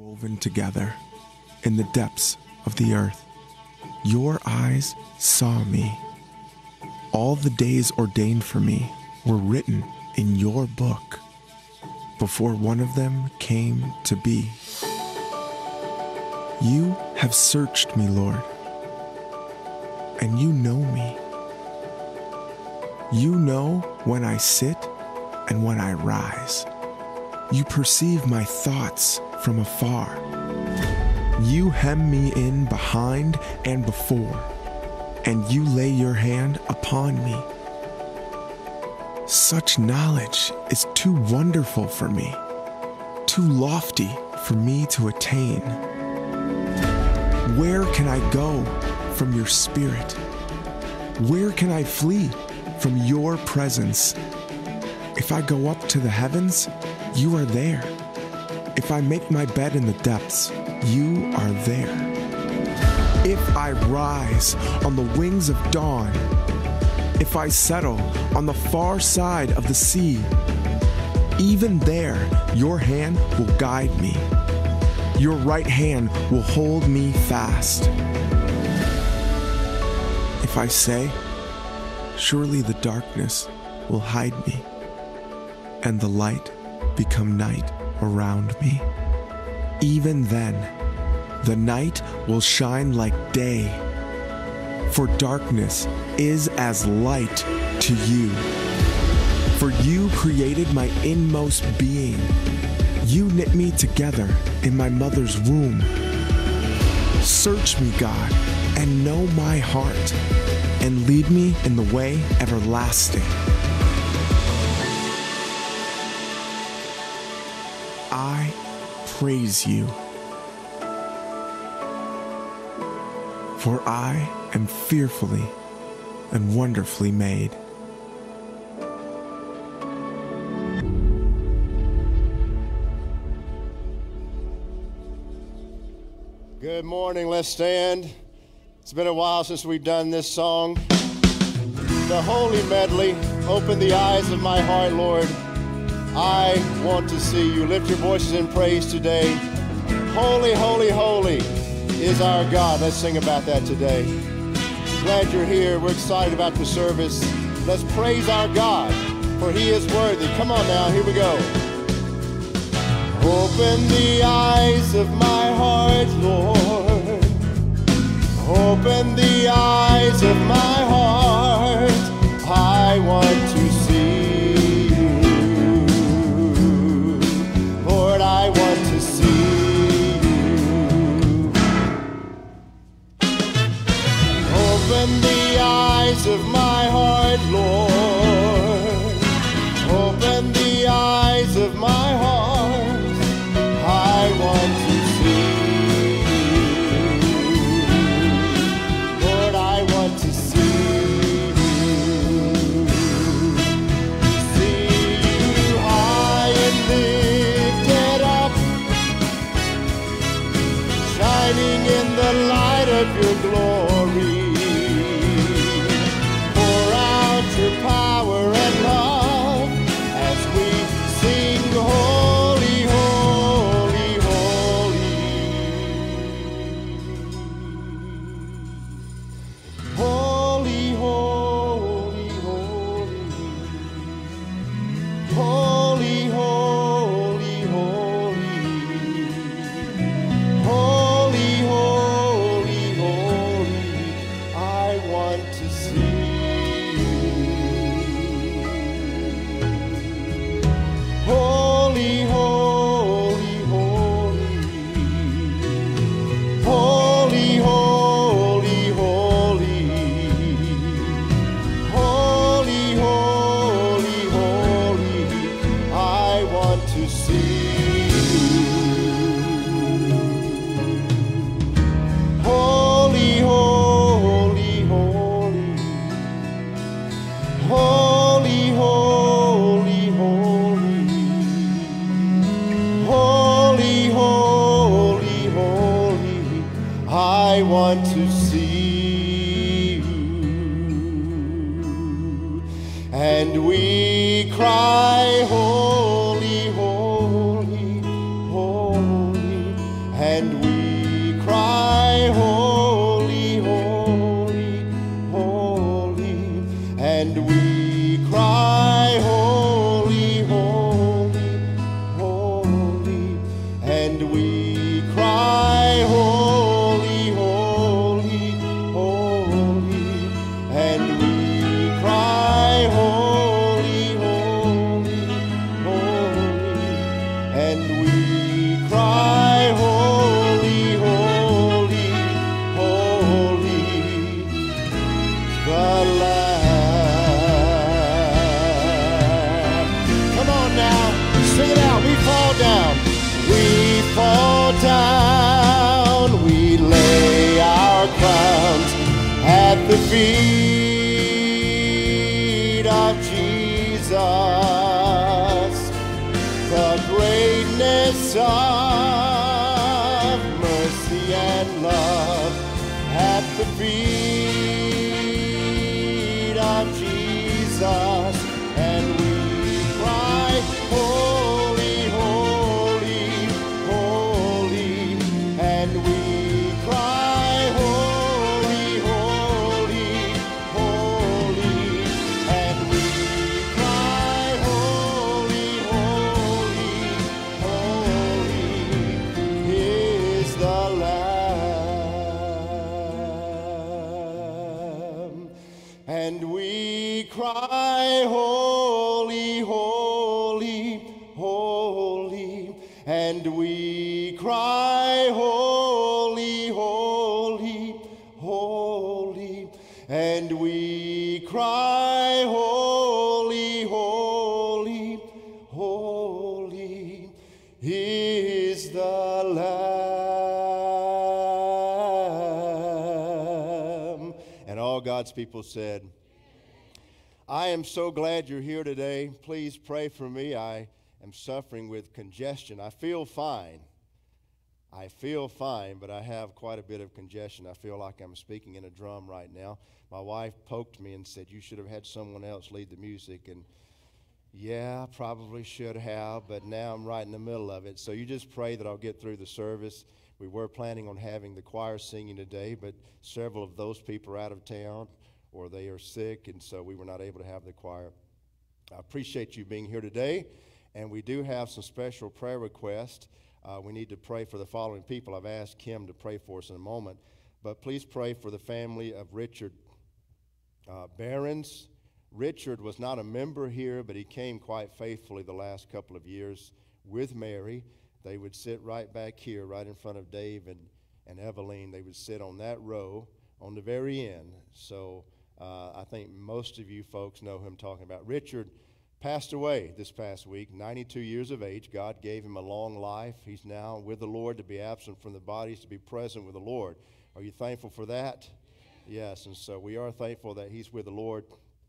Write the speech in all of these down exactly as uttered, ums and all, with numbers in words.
woven together in the depths of the earth. Your eyes saw me. All the days ordained for me were written in your book before one of them came to be. You have searched me, Lord, and you know me. You know when I sit and when I rise. You perceive my thoughts from afar. You hem me in behind and before, and you lay your hand upon me. Such knowledge is too wonderful for me, too lofty for me to attain. Where can I go from your spirit? Where can I flee from your presence? If I go up to the heavens, you are there. If I make my bed in the depths, you are there. If I rise on the wings of dawn, if I settle on the far side of the sea, even there your hand will guide me. Your right hand will hold me fast. If I say, surely the darkness will hide me, and the light become night around me, even then the night will shine like day, for darkness is as light to you. For you created my inmost being. You knit me together in my mother's womb. Search me, God, and know my heart, and lead me in the way everlasting. I praise you, for I am fearfully and wonderfully made. Good morning, let's stand. It's been a while since we've done this song. The Holy Medley, open the eyes of my heart, Lord. I want to see you. Lift your voices in praise today. Holy, holy, holy is our God. Let's sing about that today. Glad you're here. We're excited about the service. Let's praise our God, for he is worthy. Come on now, here we go. Open the eyes of my heart, Lord. Open the eyes of my heart. I want to see you. Lord, I want to see you. Open the eyes of my heart, Lord. Open the eyes of my heart. I want to see you. Lord, I want to see you. down, we lay our crowns at the feet of Jesus. The greatness of mercy and love at the feet of Jesus. And we cry, holy, holy, holy. And we cry, holy, holy, holy. And we cry, holy, holy, holy is the Lamb. And we cry, holy, holy, holy. And we cry, holy, holy, holy. And we cry, holy, holy, holy is the Lamb. And all God's people said, I am so glad you're here today. Please pray for me. I am suffering with congestion. I feel fine. I feel fine, but I have quite a bit of congestion. I feel like I'm speaking in a drum right now. My wife poked me and said, you should have had someone else lead the music. And yeah, probably should have, but now I'm right in the middle of it. So you just pray that I'll get through the service. We were planning on having the choir singing today, but several of those people are out of town or they are sick, and so we were not able to have the choir. I appreciate you being here today, and we do have some special prayer requests. Uh, we need to pray for the following people. I've asked Kim to pray for us in a moment, but please pray for the family of Richard uh, Behrens. Richard was not a member here, but he came quite faithfully the last couple of years with Mary. They would sit right back here, right in front of Dave and, and Eveline. They would sit on that row on the very end. So Uh, I think most of you folks know who I'm talking about. Richard passed away this past week, ninety-two years of age. God gave him a long life. He's now with the Lord. To be absent from the body is to be present with the Lord. Are you thankful for that? Yes, and so we are thankful that he's with the Lord.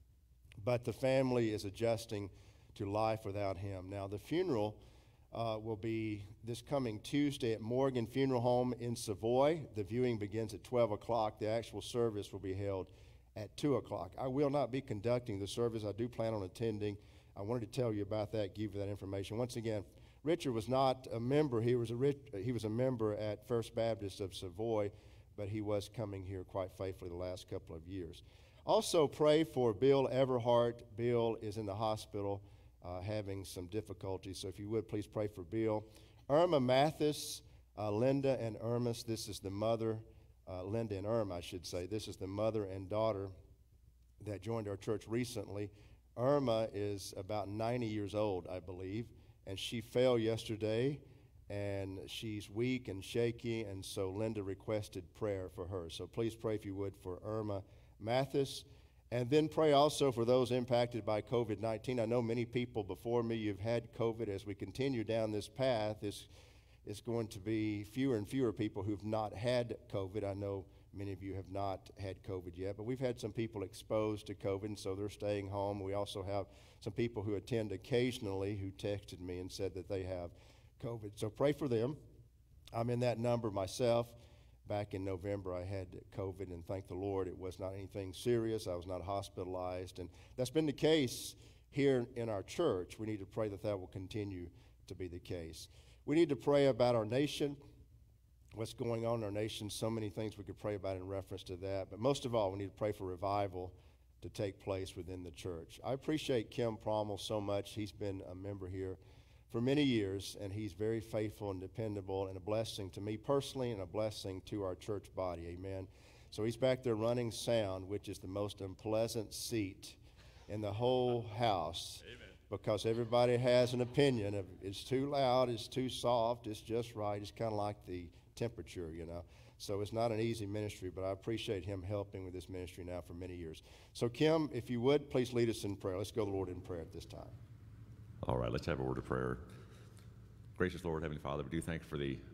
But the family is adjusting to life without him. Now, the funeral uh, will be this coming Tuesday at Morgan Funeral Home in Savoy. The viewing begins at twelve o'clock. The actual service will be held at two o'clock. I will not be conducting the service. I do plan on attending. I wanted to tell you about that, give you that information. Once again, Richard was not a member. He was a, he was a member at First Baptist of Savoy, but he was coming here quite faithfully the last couple of years. Also pray for Bill Everhart. Bill is in the hospital uh, having some difficulties, so if you would, please pray for Bill. Irma Mathis, uh, Linda and Irma, this is the mother Uh, Linda and Irma, I should say. This is the mother and daughter that joined our church recently. Irma is about ninety years old, I believe, and she fell yesterday, and she's weak and shaky, and so Linda requested prayer for her. So please pray, if you would, for Irma Mathis. And then pray also for those impacted by COVID nineteen. I know many people before me, you've had COVID. As we continue down this path, it's It's going to be fewer and fewer people who've not had COVID. I know many of you have not had COVID yet, but we've had some people exposed to COVID, and so they're staying home. We also have some people who attend occasionally who texted me and said that they have COVID. So pray for them. I'm in that number myself. Back in November, I had COVID, and thank the Lord it was not anything serious. I was not hospitalized, and that's been the case here in our church. We need to pray that that will continue to be the case. We need to pray about our nation, what's going on in our nation. So many things we could pray about in reference to that. But most of all, we need to pray for revival to take place within the church. I appreciate Kim Prommel so much. He's been a member here for many years, and he's very faithful and dependable and a blessing to me personally and a blessing to our church body. Amen. So he's back there running sound, which is the most unpleasant seat in the whole house. Amen. Because everybody has an opinion of it's too loud, it's too soft, it's just right. It's kind of like the temperature, you know. So it's not an easy ministry, but I appreciate him helping with this ministry now for many years. So Kim, if you would, please lead us in prayer. Let's go to the Lord in prayer at this time. All right, let's have a word of prayer. Gracious Lord, Heavenly Father, we do thank you for the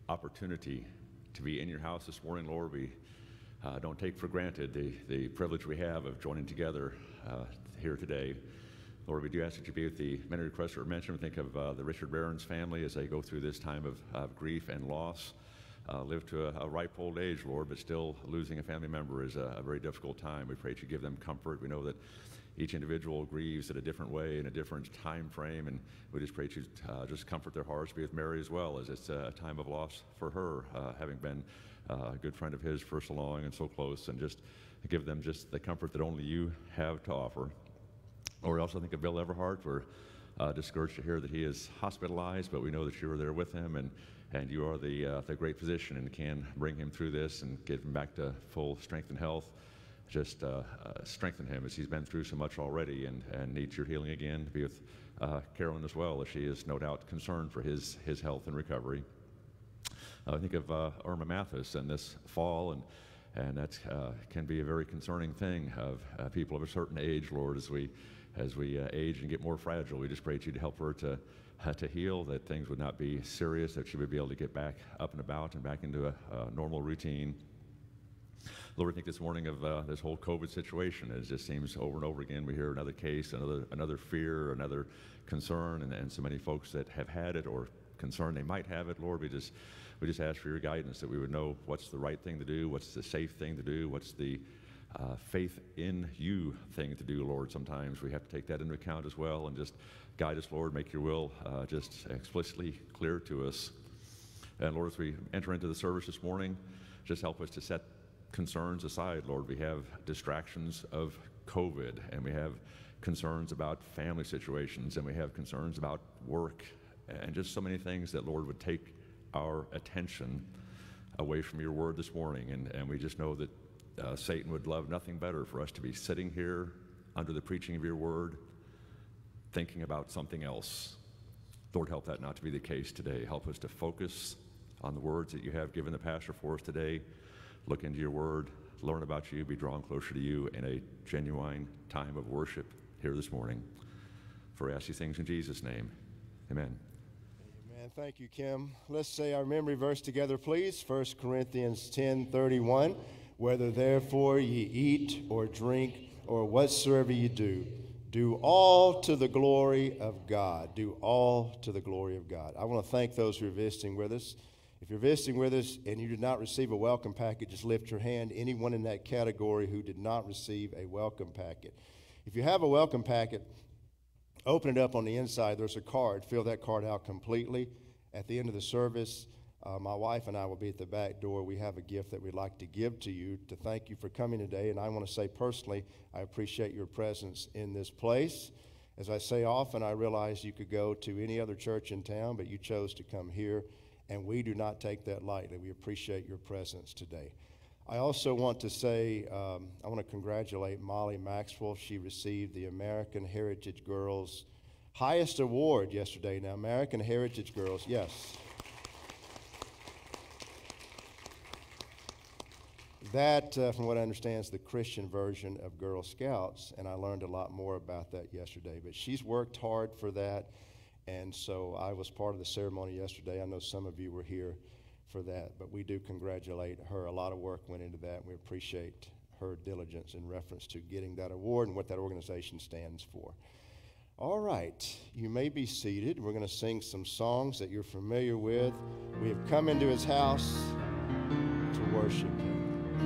opportunity to be in your house this morning, Lord. We uh, don't take for granted the, the privilege we have of joining together uh, here today. Lord, we do ask that you be with the many requests that were mentioned. We think of uh, the Richard Barron's family as they go through this time of, of grief and loss. Uh, live to a, a ripe old age, Lord, but still losing a family member is a, a very difficult time. We pray that you give them comfort. We know that each individual grieves in a different way, in a different time frame, and we just pray that you uh, just comfort their hearts. Be with Mary as well, as it's a time of loss for her, uh, having been uh, a good friend of his for so long and so close, and just give them just the comfort that only you have to offer. Or we also think of Bill Everhart. We're uh, discouraged to hear that he is hospitalized, but we know that you are there with him, and and you are the, uh, the great physician and can bring him through this and get him back to full strength and health. Just uh, uh, strengthen him as he's been through so much already and, and needs your healing again. To be with uh, Carolyn as well, as she is no doubt concerned for his, his health and recovery. Uh, I think of uh, Irma Mathis and this fall, and and that uh, can be a very concerning thing of uh, people of a certain age, Lord, as we as we uh, age and get more fragile. We just pray that you'd help her to uh, to heal, that things would not be serious, that she would be able to get back up and about and back into a, a normal routine. Lord, I think this morning of uh, this whole COVID situation. It just seems over and over again we hear another case, another another fear, another concern, and, and so many folks that have had it or concern they might have it. Lord, we just we just ask for your guidance, that we would know what's the right thing to do, what's the safe thing to do, what's the uh, faith in you thing to do, Lord. Sometimes we have to take that into account as well, and just guide us, Lord, make your will uh, just explicitly clear to us. And Lord, as we enter into the service this morning, just help us to set concerns aside, Lord. We have distractions of COVID, and we have concerns about family situations, and we have concerns about work, and just so many things that, Lord, would take our attention away from your word this morning. And, and we just know that uh, Satan would love nothing better for us to be sitting here under the preaching of your word, thinking about something else. Lord, help that not to be the case today. Help us to focus on the words that you have given the pastor for us today. Look into your word, learn about you, be drawn closer to you in a genuine time of worship here this morning. For I ask these things in Jesus' name, amen. Amen. Thank you, Kim. Let's say our memory verse together, please. First Corinthians ten thirty-one. Whether therefore ye eat or drink or whatsoever ye do, do all to the glory of God. Do all to the glory of God. I want to thank those who are visiting with us. If you're visiting with us and you did not receive a welcome packet, just lift your hand. Anyone in that category who did not receive a welcome packet. If you have a welcome packet, open it up on the inside. There's a card. Fill that card out completely. At the end of the service, uh, my wife and I will be at the back door. We have a gift that we'd like to give to you to thank you for coming today. And I want to say personally, I appreciate your presence in this place. As I say often, I realize you could go to any other church in town, but you chose to come here. And we do not take that lightly. We appreciate your presence today. I also want to say, um, I want to congratulate Molly Maxwell. She received the American Heritage Girls highest award yesterday. Now, American Heritage Girls, yes. That, uh, from what I understand, is the Christian version of Girl Scouts, and I learned a lot more about that yesterday. But she's worked hard for that. And so I was part of the ceremony yesterday. I know some of you were here for that, but we do congratulate her. A lot of work went into that, and we appreciate her diligence in reference to getting that award and what that organization stands for. All right, you may be seated. We're going to sing some songs that you're familiar with. We have come into his house to worship him.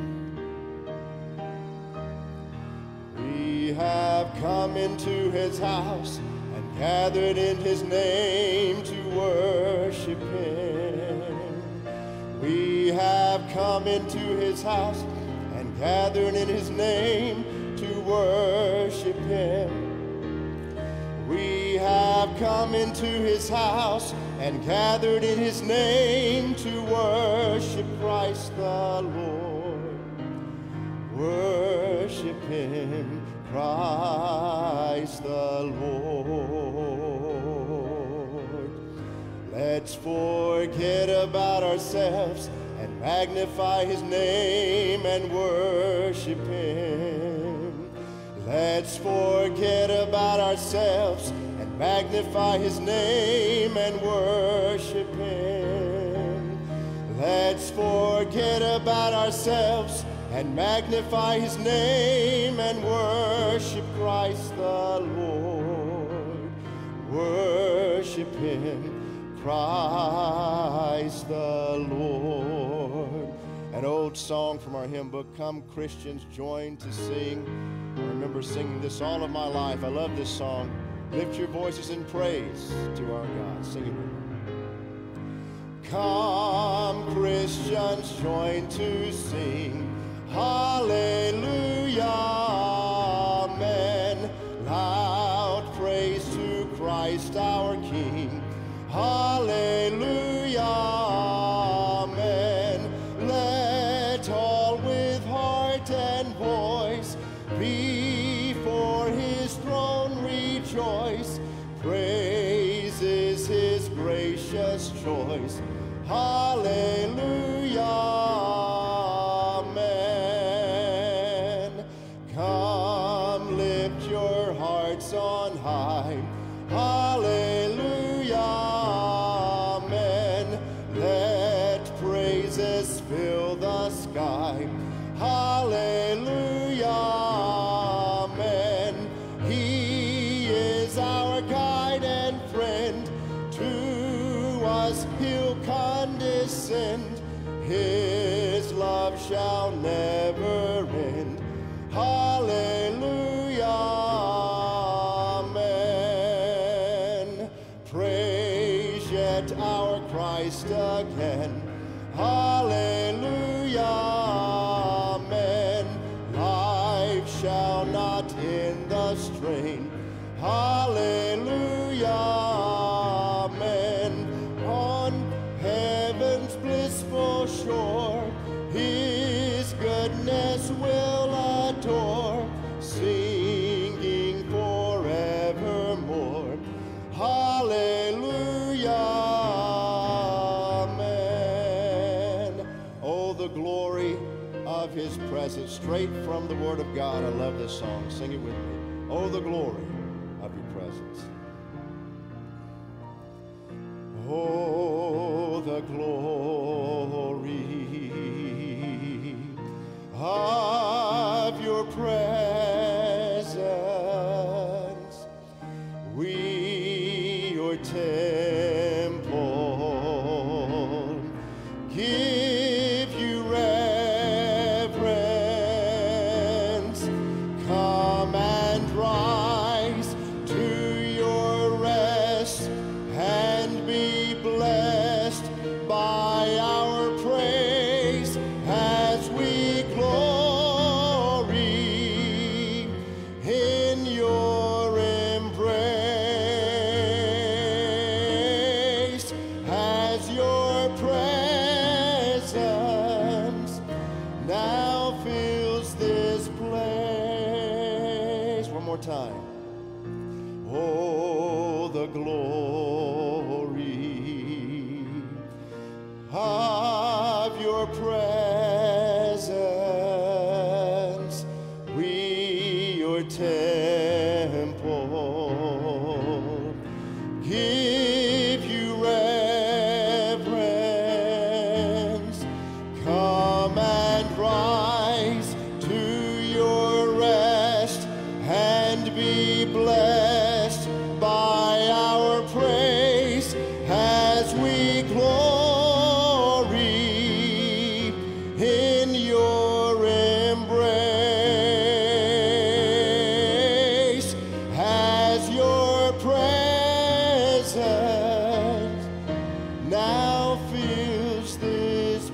We have come into his house and gathered in his name to worship him. We have come into his house and gathered in his name to worship him. We have come into his house and gathered in his name to worship Christ the Lord. Worship him, Christ the Lord. Let's forget about ourselves and magnify his name and worship him. Let's forget about ourselves and magnify his name and worship him. Let's forget about ourselves and magnify his name and worship Christ the Lord. Worship him, Christ the Lord. An old song from our hymn book, Come Christians Join to Sing. I remember singing this all of my life. I love this song. Lift your voices in praise to our God. Sing it with me. Come, Christians, join to sing. Hallelujah, amen. Loud praise to Christ our King. Hallelujah, amen. Let all with heart and voice before his throne rejoice. Praise is his gracious choice. Hallelujah, amen. Come, lift your hearts on high. Hallelujah, amen. Let praises fill the sky. Hallelujah, amen. He is our guide and friend. To us he'll condescend. His love shall never end. Hallelujah, amen. Praise yet our Christ again. Hallelujah, amen. Life shall not end the strain. Hallelujah, amen. On heaven's blissful shore, his goodness will adore, singing forevermore. Hallelujah, amen. Oh, the glory of his presence, straight from the Word of God. I love this song. Sing it with me. Oh, the glory of your presence. Oh, the glory of your presence. We, your temple, give you reverence. Come and rise to your rest and be blessed by our praise as we glory in your embrace, as your presence now fills this place. One more time. Oh, the glory of your presence. We, your temple, give you reverence. Come and rise to your rest and be blessed by our praise as we glory in your embrace, as your presence now fills this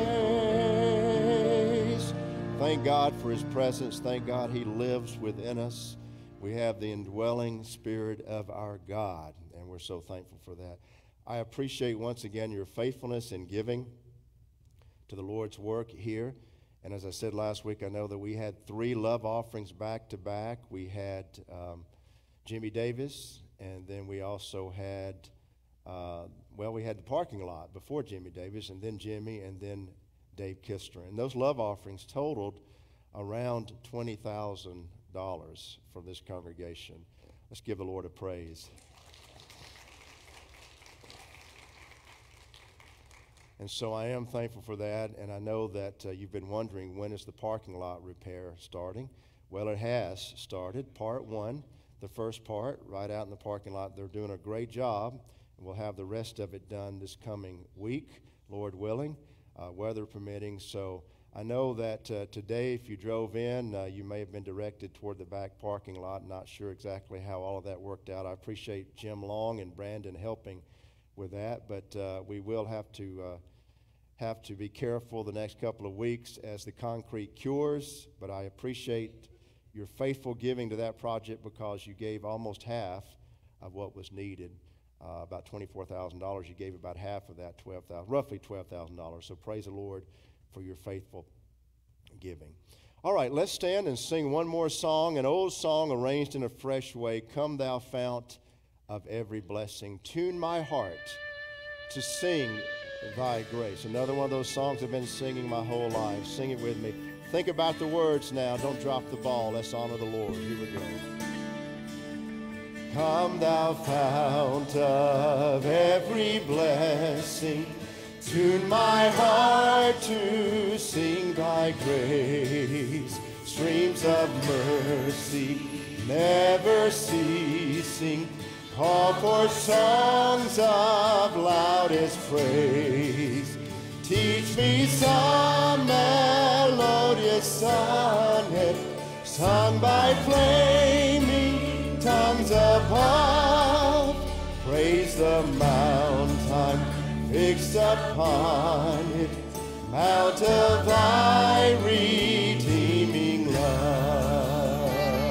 place. Thank God for his presence. Thank God he lives within us. We have the indwelling spirit of our God, and we're so thankful for that. I appreciate once again your faithfulness in giving to the Lord's work here. And as I said last week, I know that we had three love offerings back to back. We had um, Jimmy Davis, and then we also had, uh, well, we had the parking lot before Jimmy Davis, and then Jimmy, and then Dave Kister. And those love offerings totaled around twenty thousand dollars for this congregation. Let's give the Lord a praise. And so I am thankful for that, and I know that uh, you've been wondering, when is the parking lot repair starting? Well, it has started. Part one, the first part, right out in the parking lot. They're doing a great job, and we'll have the rest of it done this coming week, Lord willing, uh, weather permitting. So I know that uh, today, if you drove in, uh, you may have been directed toward the back parking lot. Not sure exactly how all of that worked out. I appreciate Jim Long and Brandon helping with that, but uh, we will have to uh, have to be careful the next couple of weeks as the concrete cures. But I appreciate your faithful giving to that project, because you gave almost half of what was needed, uh, about twenty-four thousand dollars. You gave about half of that, twelve thousand, roughly twelve thousand dollars. So praise the Lord for your faithful giving. All right, let's stand and sing one more song, an old song arranged in a fresh way. Come thou fount of every blessing, tune my heart to sing thy grace. Another one of those songs I've been singing my whole life. Sing it with me. Think about the words now. Don't drop the ball. Let's honor the Lord. Here we go. Come thou fount of every blessing, tune my heart to sing thy grace. Streams of mercy never ceasing, call for songs of loudest praise. Teach me some melodious sonnet, sung by flaming tongues above. Praise the mount I'm fixed upon it, mount of thy redeeming love.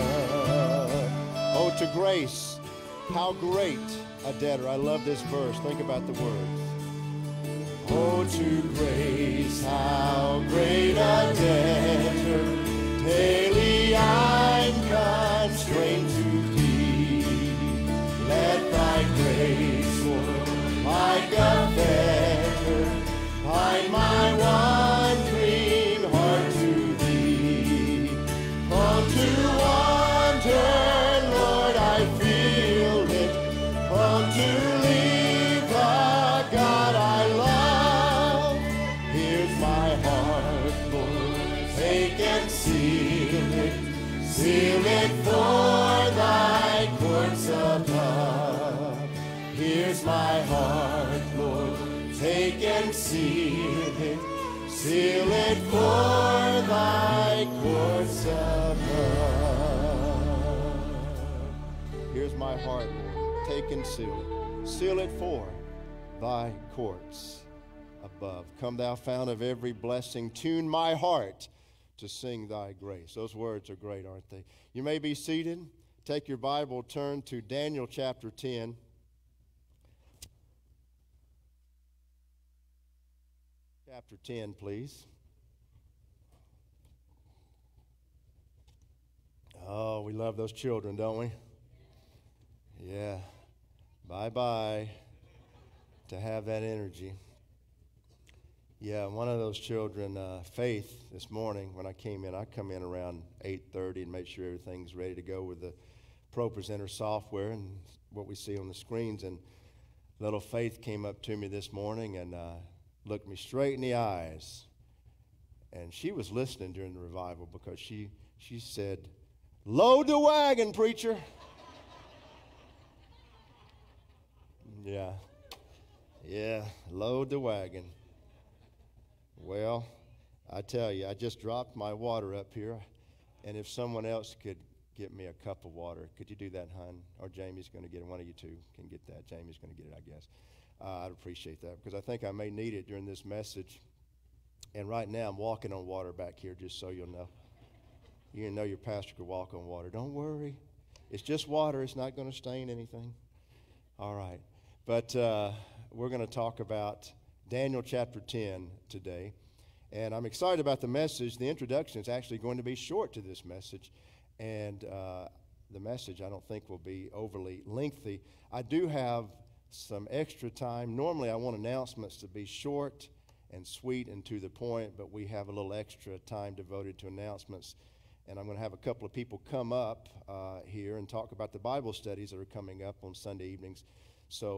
Oh, to grace, how great a debtor. I love this verse. Think about the words. Oh, to grace, how great a debtor. Daily I'm constrained to thee. Let thy grace, Lord, like a fetter, bind my wandering heart to thee. Prone to wander, Lord, I feel it. Prone to leave the God I love. Here's my heart, Lord, take and seal it. Seal it for thy courts above. Here's my heart, Lord, take and seal it. Seal it for thy courts above. Here's my heart, Lord, take and seal it. Seal it for thy courts above. Come thou fount of every blessing, tune my heart to sing thy grace. Those words are great, aren't they? You may be seated. Take your Bible, turn to Daniel chapter ten. Chapter ten, please. Oh, we love those children, don't we? Yeah. Bye-bye to have that energy. Yeah, one of those children, uh, Faith, this morning when I came in, I come in around eight thirty and make sure everything's ready to go with the ProPresenter software and what we see on the screens. And little Faith came up to me this morning and uh, looked me straight in the eyes. And she was listening during the revival because she, she said, "Load the wagon, preacher." Yeah. Yeah, load the wagon. Well, I tell you, I just dropped my water up here, and if someone else could get me a cup of water, could you do that, hon? Or Jamie's going to get it. One of you two can get that. Jamie's going to get it, I guess. Uh, I'd appreciate that because I think I may need it during this message. And right now, I'm walking on water back here, just so you'll know. You know your pastor could walk on water. Don't worry. It's just water. It's not going to stain anything. All right. But uh, we're going to talk about Daniel chapter ten today. And I'm excited about the message. The introduction is actually going to be short to this message. And uh, the message, I don't think, will be overly lengthy. I do have some extra time. Normally, I want announcements to be short and sweet and to the point, but we have a little extra time devoted to announcements. And I'm going to have a couple of people come up uh, here and talk about the Bible studies that are coming up on Sunday evenings. So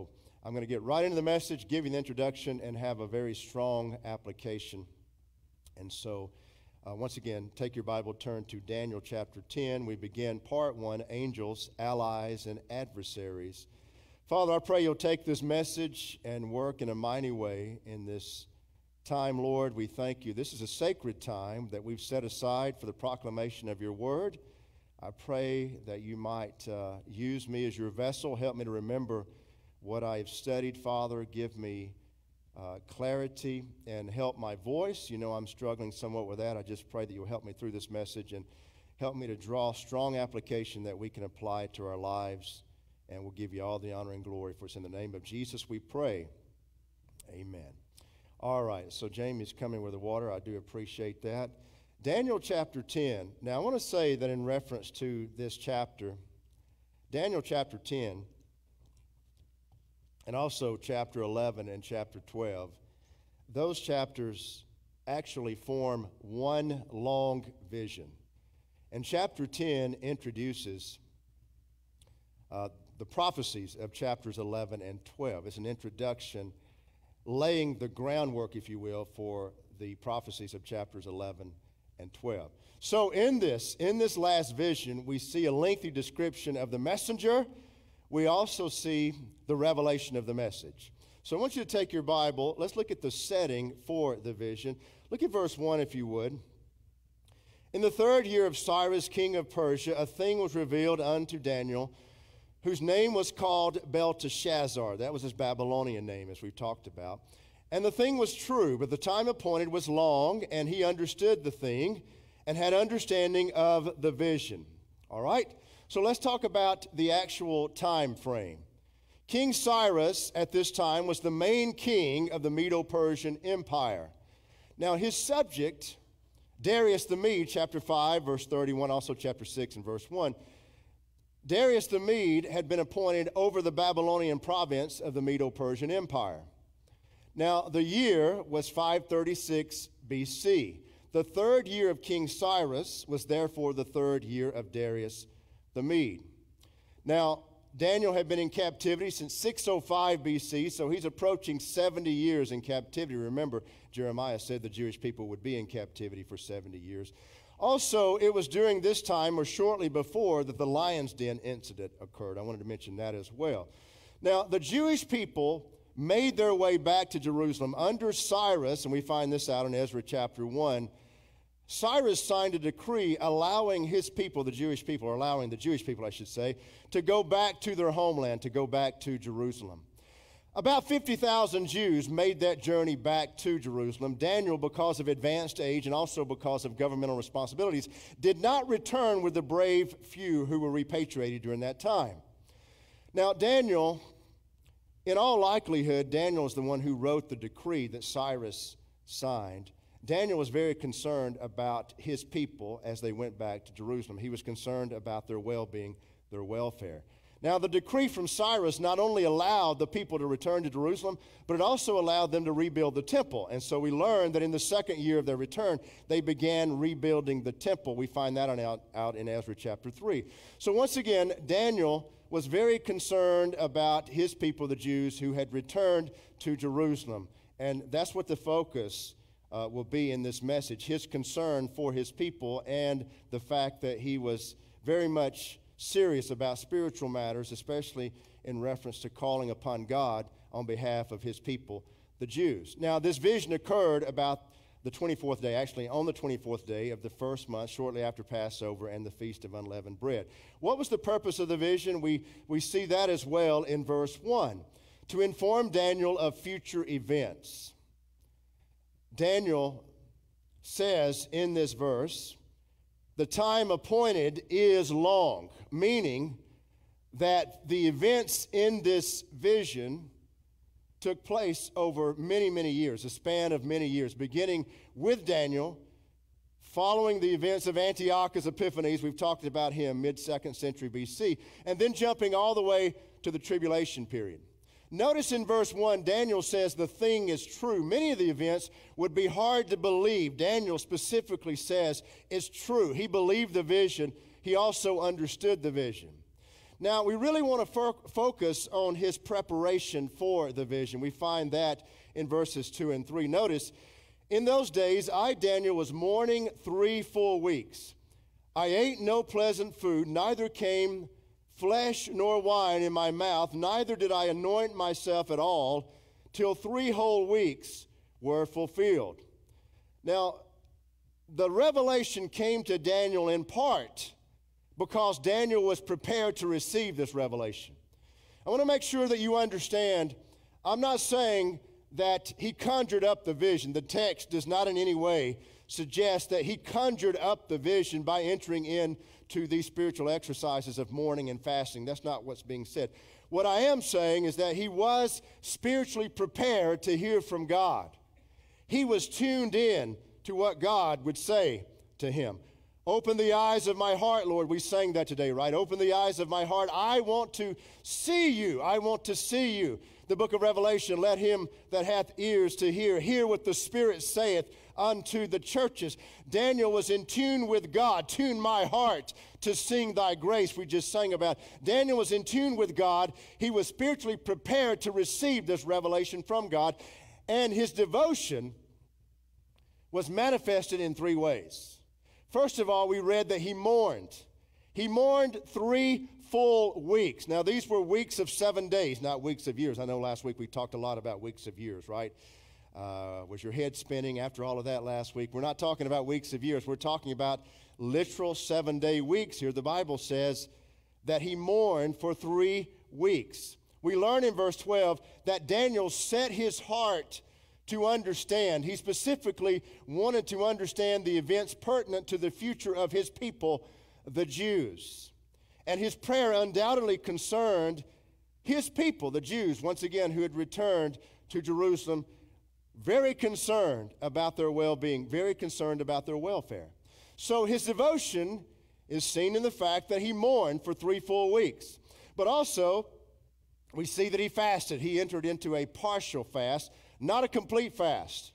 I'm going to get right into the message, give you the introduction, and have a very strong application. And so, uh, once again, take your Bible, turn to Daniel chapter ten. We begin part one, Angels, Allies, and Adversaries. Father, I pray you'll take this message and work in a mighty way in this time, Lord. We thank you. This is a sacred time that we've set aside for the proclamation of your word. I pray that you might uh, use me as your vessel. Help me to remember what I have studied, Father. Give me uh, clarity and help my voice. You know I'm struggling somewhat with that. I just pray that you'll help me through this message and help me to draw strong application that we can apply to our lives. And we'll give you all the honor and glory for us. In the name of Jesus we pray. Amen. All right, so Jamie's coming with the water. I do appreciate that. Daniel chapter ten. Now I want to say that in reference to this chapter, Daniel chapter ten, and also chapter eleven and chapter twelve, those chapters actually form one long vision. And chapter ten introduces uh, the prophecies of chapters eleven and twelve. It's an introduction laying the groundwork, if you will, for the prophecies of chapters eleven and twelve. So in this, in this last vision, we see a lengthy description of the messenger. We also see the revelation of the message. So I want you to take your Bible. Let's look at the setting for the vision. Look at verse one, if you would. In the third year of Cyrus, king of Persia, a thing was revealed unto Daniel, whose name was called Belteshazzar. That was his Babylonian name, as we've talked about. And the thing was true, but the time appointed was long, and he understood the thing and had understanding of the vision. All right? So let's talk about the actual time frame. King Cyrus at this time was the main king of the Medo-Persian Empire. Now his subject, Darius the Mede, chapter five, verse thirty-one, also chapter six and verse one, Darius the Mede had been appointed over the Babylonian province of the Medo-Persian Empire. Now, the year was five thirty-six B C. The third year of King Cyrus was therefore the third year of Darius the Mede. Now, Daniel had been in captivity since six oh five B C, so he's approaching seventy years in captivity. Remember, Jeremiah said the Jewish people would be in captivity for seventy years. Also, it was during this time or shortly before that the lion's den incident occurred. I wanted to mention that as well. Now, the Jewish people made their way back to Jerusalem under Cyrus, and we find this out in Ezra chapter one. Cyrus signed a decree allowing his people, the Jewish people, or allowing the Jewish people, I should say, to go back to their homeland, to go back to Jerusalem. About fifty thousand Jews made that journey back to Jerusalem. Daniel, because of advanced age and also because of governmental responsibilities, did not return with the brave few who were repatriated during that time. Now, Daniel, in all likelihood, Daniel is the one who wrote the decree that Cyrus signed. Daniel was very concerned about his people as they went back to Jerusalem. He was concerned about their well-being, their welfare. Now, the decree from Cyrus not only allowed the people to return to Jerusalem, but it also allowed them to rebuild the temple. And so we learned that in the second year of their return, they began rebuilding the temple. We find that on out, out in Ezra chapter three. So once again, Daniel was very concerned about his people, the Jews, who had returned to Jerusalem. And that's what the focus uh, will be in this message, his concern for his people and the fact that he was very much serious about spiritual matters, especially in reference to calling upon God on behalf of his people, the Jews. Now, this vision occurred about the twenty-fourth day, actually on the twenty-fourth day of the first month, shortly after Passover and the Feast of Unleavened Bread. What was the purpose of the vision? We, we see that as well in verse one. To inform Daniel of future events. Daniel says in this verse, the time appointed is long, meaning that the events in this vision took place over many, many years, a span of many years, beginning with Daniel, following the events of Antiochus Epiphanes. We've talked about him mid-second century B C, and then jumping all the way to the tribulation period. Notice in verse one, Daniel says the thing is true. Many of the events would be hard to believe. Daniel specifically says it's true. He believed the vision. He also understood the vision. Now, we really want to fo- focus on his preparation for the vision. We find that in verses two and three. Notice, in those days, I, Daniel, was mourning three full weeks. I ate no pleasant food, neither came flesh nor wine in my mouth, neither did I anoint myself at all, till three whole weeks were fulfilled. Now, the revelation came to Daniel in part because Daniel was prepared to receive this revelation. I want to make sure that you understand, I'm not saying that he conjured up the vision. The text does not in any way suggest that he conjured up the vision by entering into these spiritual exercises of mourning and fasting. That's not what's being said. What I am saying is that he was spiritually prepared to hear from God. He was tuned in to what God would say to him. Open the eyes of my heart, Lord. We sang that today, right? Open the eyes of my heart. I want to see you. I want to see you. The book of Revelation, let him that hath ears to hear, hear what the Spirit saith unto the churches. Daniel was in tune with God. Tune my heart to sing thy grace, we just sang about. Daniel was in tune with God. He was spiritually prepared to receive this revelation from God. And his devotion was manifested in three ways. First of all, we read that he mourned. He mourned three full weeks. Now, these were weeks of seven days, not weeks of years. I know last week we talked a lot about weeks of years, right? Uh, was your head spinning after all of that last week? We're not talking about weeks of years. We're talking about literal seven-day weeks here. The Bible says that he mourned for three weeks. We learn in verse twelve that Daniel set his heart to understand. He specifically wanted to understand the events pertinent to the future of his people, the Jews. And his prayer undoubtedly concerned his people, the Jews, once again, who had returned to Jerusalem, very concerned about their well-being, very concerned about their welfare. So his devotion is seen in the fact that he mourned for three full weeks. But also, we see that he fasted. He entered into a partial fast, not a complete fast.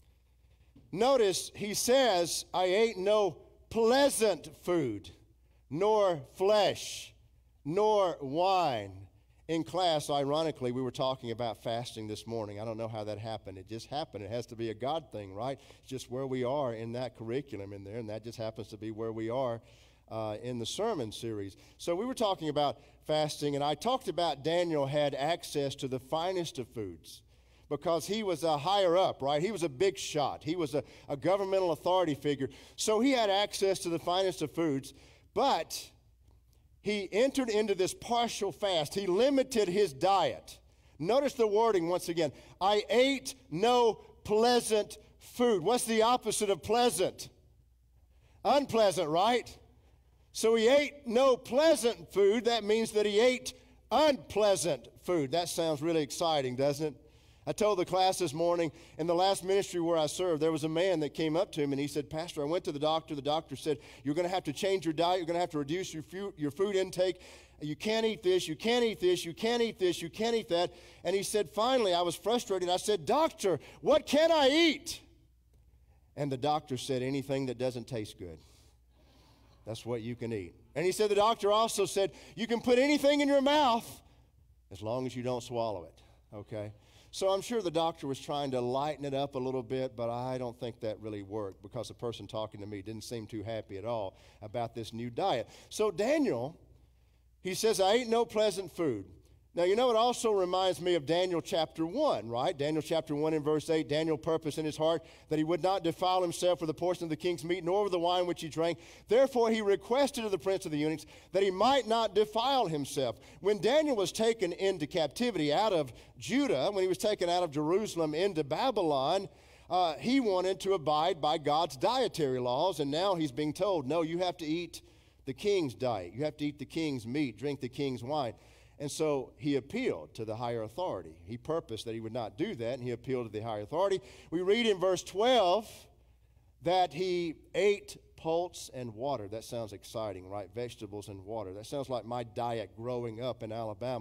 Notice he says, I ate no pleasant food, nor flesh, nor wine. In class, ironically, we were talking about fasting this morning. I don't know how that happened. It just happened. It has to be a God thing, right? It's just where we are in that curriculum in there, and that just happens to be where we are uh, in the sermon series. So we were talking about fasting, and I talked about Daniel had access to the finest of foods, because he was a higher up, right? He was a big shot. He was a, a governmental authority figure. So he had access to the finest of foods, but he entered into this partial fast. He limited his diet. Notice the wording once again. I ate no pleasant food. What's the opposite of pleasant? Unpleasant, right? So he ate no pleasant food. That means that he ate unpleasant food. That sounds really exciting, doesn't it? I told the class this morning, in the last ministry where I served, there was a man that came up to him and he said, Pastor, I went to the doctor. The doctor said, you're going to have to change your diet. You're going to have to reduce your food, your food intake. You can't eat this. You can't eat this. You can't eat this. You can't eat that. And he said, finally, I was frustrated. I said, Doctor, what can I eat? And the doctor said, anything that doesn't taste good. That's what you can eat. And he said, the doctor also said, you can put anything in your mouth as long as you don't swallow it. Okay? So I'm sure the doctor was trying to lighten it up a little bit, but I don't think that really worked, because the person talking to me didn't seem too happy at all about this new diet. So Daniel, he says, I ate no pleasant food. Now, you know, it also reminds me of Daniel chapter one, right? Daniel chapter one and verse eight, Daniel purposed in his heart that he would not defile himself with a portion of the king's meat, nor with the wine which he drank. Therefore, he requested of the prince of the eunuchs that he might not defile himself. When Daniel was taken into captivity out of Judah, when he was taken out of Jerusalem into Babylon, uh, he wanted to abide by God's dietary laws, and now he's being told, no, you have to eat the king's diet. You have to eat the king's meat, drink the king's wine. And so he appealed to the higher authority. He purposed that he would not do that, and he appealed to the higher authority. We read in verse twelve that he ate pulse and water. That sounds exciting, right? Vegetables and water. That sounds like my diet growing up in Alabama.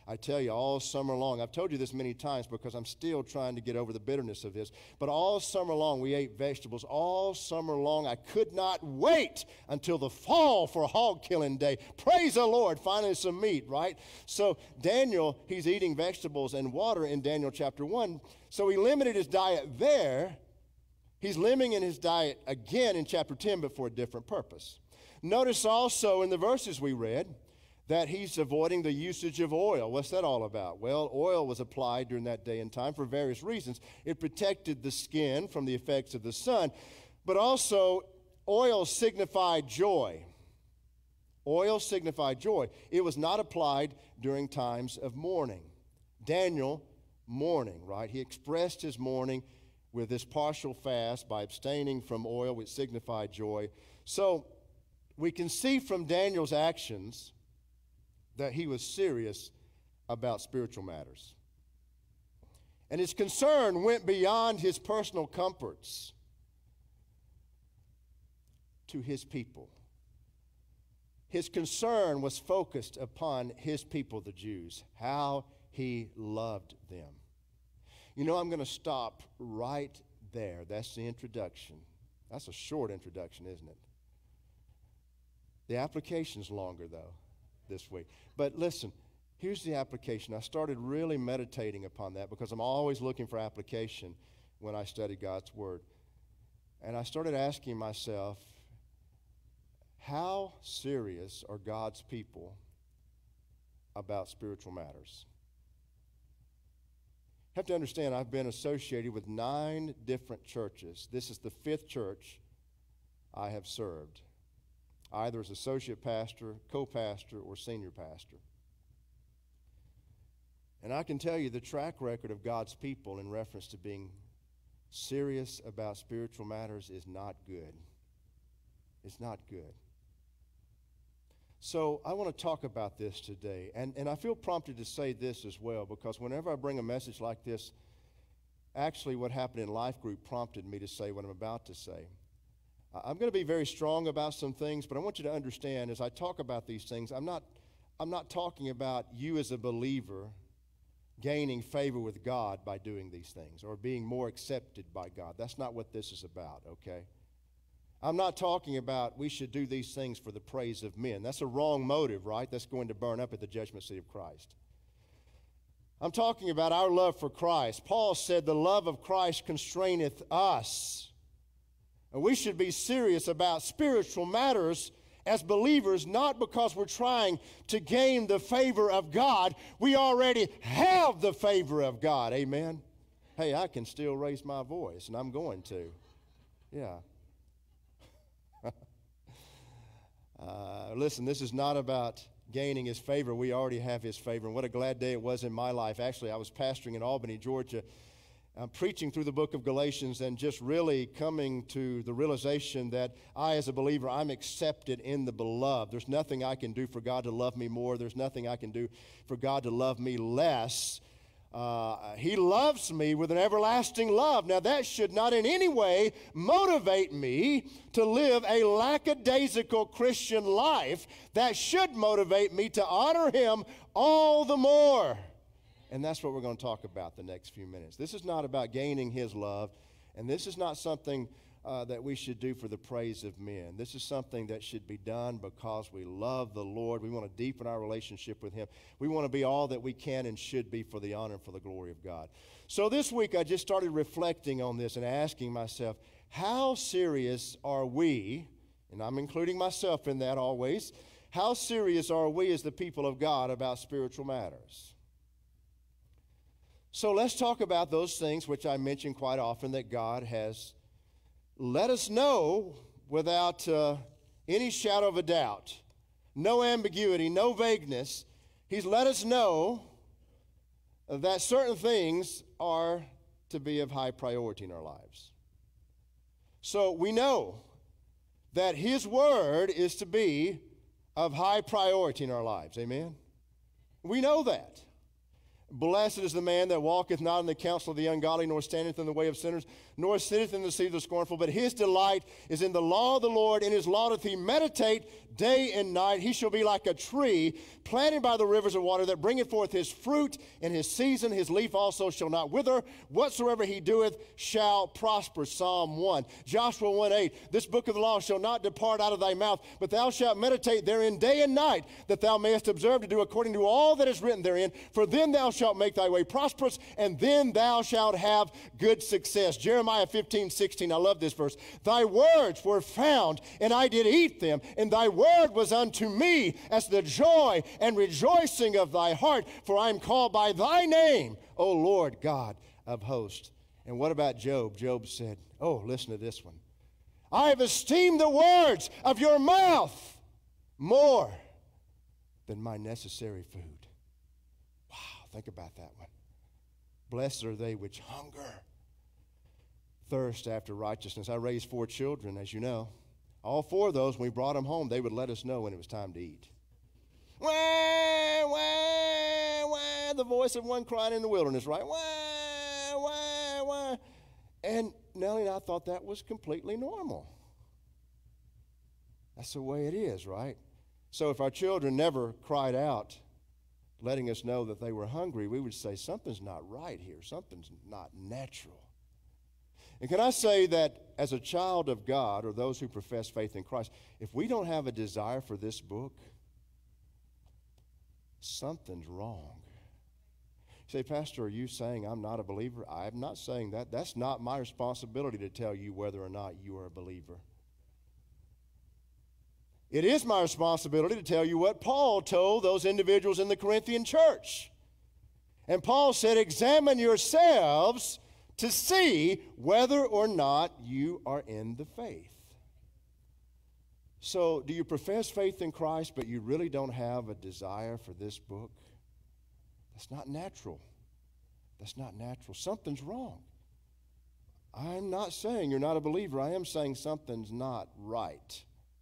I tell you, all summer long, I've told you this many times because I'm still trying to get over the bitterness of this, but all summer long we ate vegetables. All summer long I could not wait until the fall for hog killing day. Praise the Lord, finally some meat, right? So Daniel, he's eating vegetables and water in Daniel chapter one. So he limited his diet there. He's limiting his diet again in chapter ten, but for a different purpose. Notice also in the verses we read that he's avoiding the usage of oil. What's that all about? Well, oil was applied during that day and time for various reasons. It protected the skin from the effects of the sun, but also oil signified joy. Oil signified joy. It was not applied during times of mourning. Daniel, mourning, right? He expressed his mourning with this partial fast by abstaining from oil, which signified joy. So we can see from Daniel's actions that he was serious about spiritual matters. And his concern went beyond his personal comforts to his people. His concern was focused upon his people, the Jews, how he loved them. You know, I'm going to stop right there. That's the introduction. That's a short introduction, isn't it? The application's longer, though, this week. But listen, here's the application. I started really meditating upon that because I'm always looking for application when I study God's Word. And I started asking myself, how serious are God's people about spiritual matters? You have to understand, I've been associated with nine different churches. This is the fifth church I have served, either as associate pastor, co-pastor, or senior pastor. And I can tell you the track record of God's people in reference to being serious about spiritual matters is not good. It's not good. So I want to talk about this today, and, and I feel prompted to say this as well, because whenever I bring a message like this, actually what happened in Life Group prompted me to say what I'm about to say. I'm going to be very strong about some things, but I want you to understand as I talk about these things, I'm not, I'm not talking about you as a believer gaining favor with God by doing these things or being more accepted by God. That's not what this is about, okay? I'm not talking about we should do these things for the praise of men. That's a wrong motive, right? That's going to burn up at the judgment seat of Christ. I'm talking about our love for Christ. Paul said the love of Christ constraineth us. And we should be serious about spiritual matters as believers, not because we're trying to gain the favor of God. We already have the favor of God. Amen? Hey, I can still raise my voice, and I'm going to. Yeah. Uh, listen, this is not about gaining his favor. We already have his favor. And what a glad day it was in my life. Actually, I was pastoring in Albany, Georgia, uh, preaching through the book of Galatians and just really coming to the realization that I, as a believer, I'm accepted in the beloved. There's nothing I can do for God to love me more. There's nothing I can do for God to love me less. Uh, he loves me with an everlasting love. Now, that should not in any way motivate me to live a lackadaisical Christian life. That should motivate me to honor him all the more. And that's what we're going to talk about the next few minutes. This is not about gaining his love, and this is not something Uh, that we should do for the praise of men. This is something that should be done because we love the Lord. We want to deepen our relationship with him. We want to be all that we can and should be for the honor and for the glory of God. So this week I just started reflecting on this and asking myself, how serious are we, and I'm including myself in that always, how serious are we as the people of God about spiritual matters? So let's talk about those things which I mention quite often that God has let us know without uh, any shadow of a doubt, no ambiguity, no vagueness. He's let us know that certain things are to be of high priority in our lives. So we know that his word is to be of high priority in our lives. Amen? We know that. Blessed is the man that walketh not in the counsel of the ungodly, nor standeth in the way of sinners, nor sitteth in the seat of the scornful. But his delight is in the law of the Lord. In his law doth he meditate day and night. He shall be like a tree planted by the rivers of water, that bringeth forth his fruit in his season. His leaf also shall not wither. Whatsoever he doeth shall prosper. Psalm one. Joshua one eight. This book of the law shall not depart out of thy mouth, but thou shalt meditate therein day and night, that thou mayest observe to do according to all that is written therein. For then thou shalt make thy way prosperous, and then thou shalt have good success. Jeremiah fifteen sixteen. I love this verse. Thy words were found, and I did eat them, and thy word was unto me as the joy and rejoicing of thy heart, for I am called by thy name, O Lord God of hosts. And what about Job? Job said, oh, listen to this one. I have esteemed the words of your mouth more than my necessary food. Wow, think about that one. Blessed are they which hunger, thirst after righteousness. I raised four children, as you know. All four of those, when we brought them home, they would let us know when it was time to eat. Wah, wah, wah, the voice of one crying in the wilderness, right? Wah, wah, wah. And Nellie and I thought that was completely normal. That's the way it is, right? So if our children never cried out, letting us know that they were hungry, we would say, something's not right here. Something's not natural. And can I say that as a child of God, or those who profess faith in Christ, if we don't have a desire for this book, something's wrong. You say, Pastor, are you saying I'm not a believer? I'm not saying that. That's not my responsibility to tell you whether or not you are a believer. It is my responsibility to tell you what Paul told those individuals in the Corinthian church. And Paul said, examine yourselves to see whether or not you are in the faith. So, do you profess faith in Christ, but you really don't have a desire for this book? That's not natural. That's not natural. Something's wrong. I'm not saying you're not a believer. I am saying something's not right.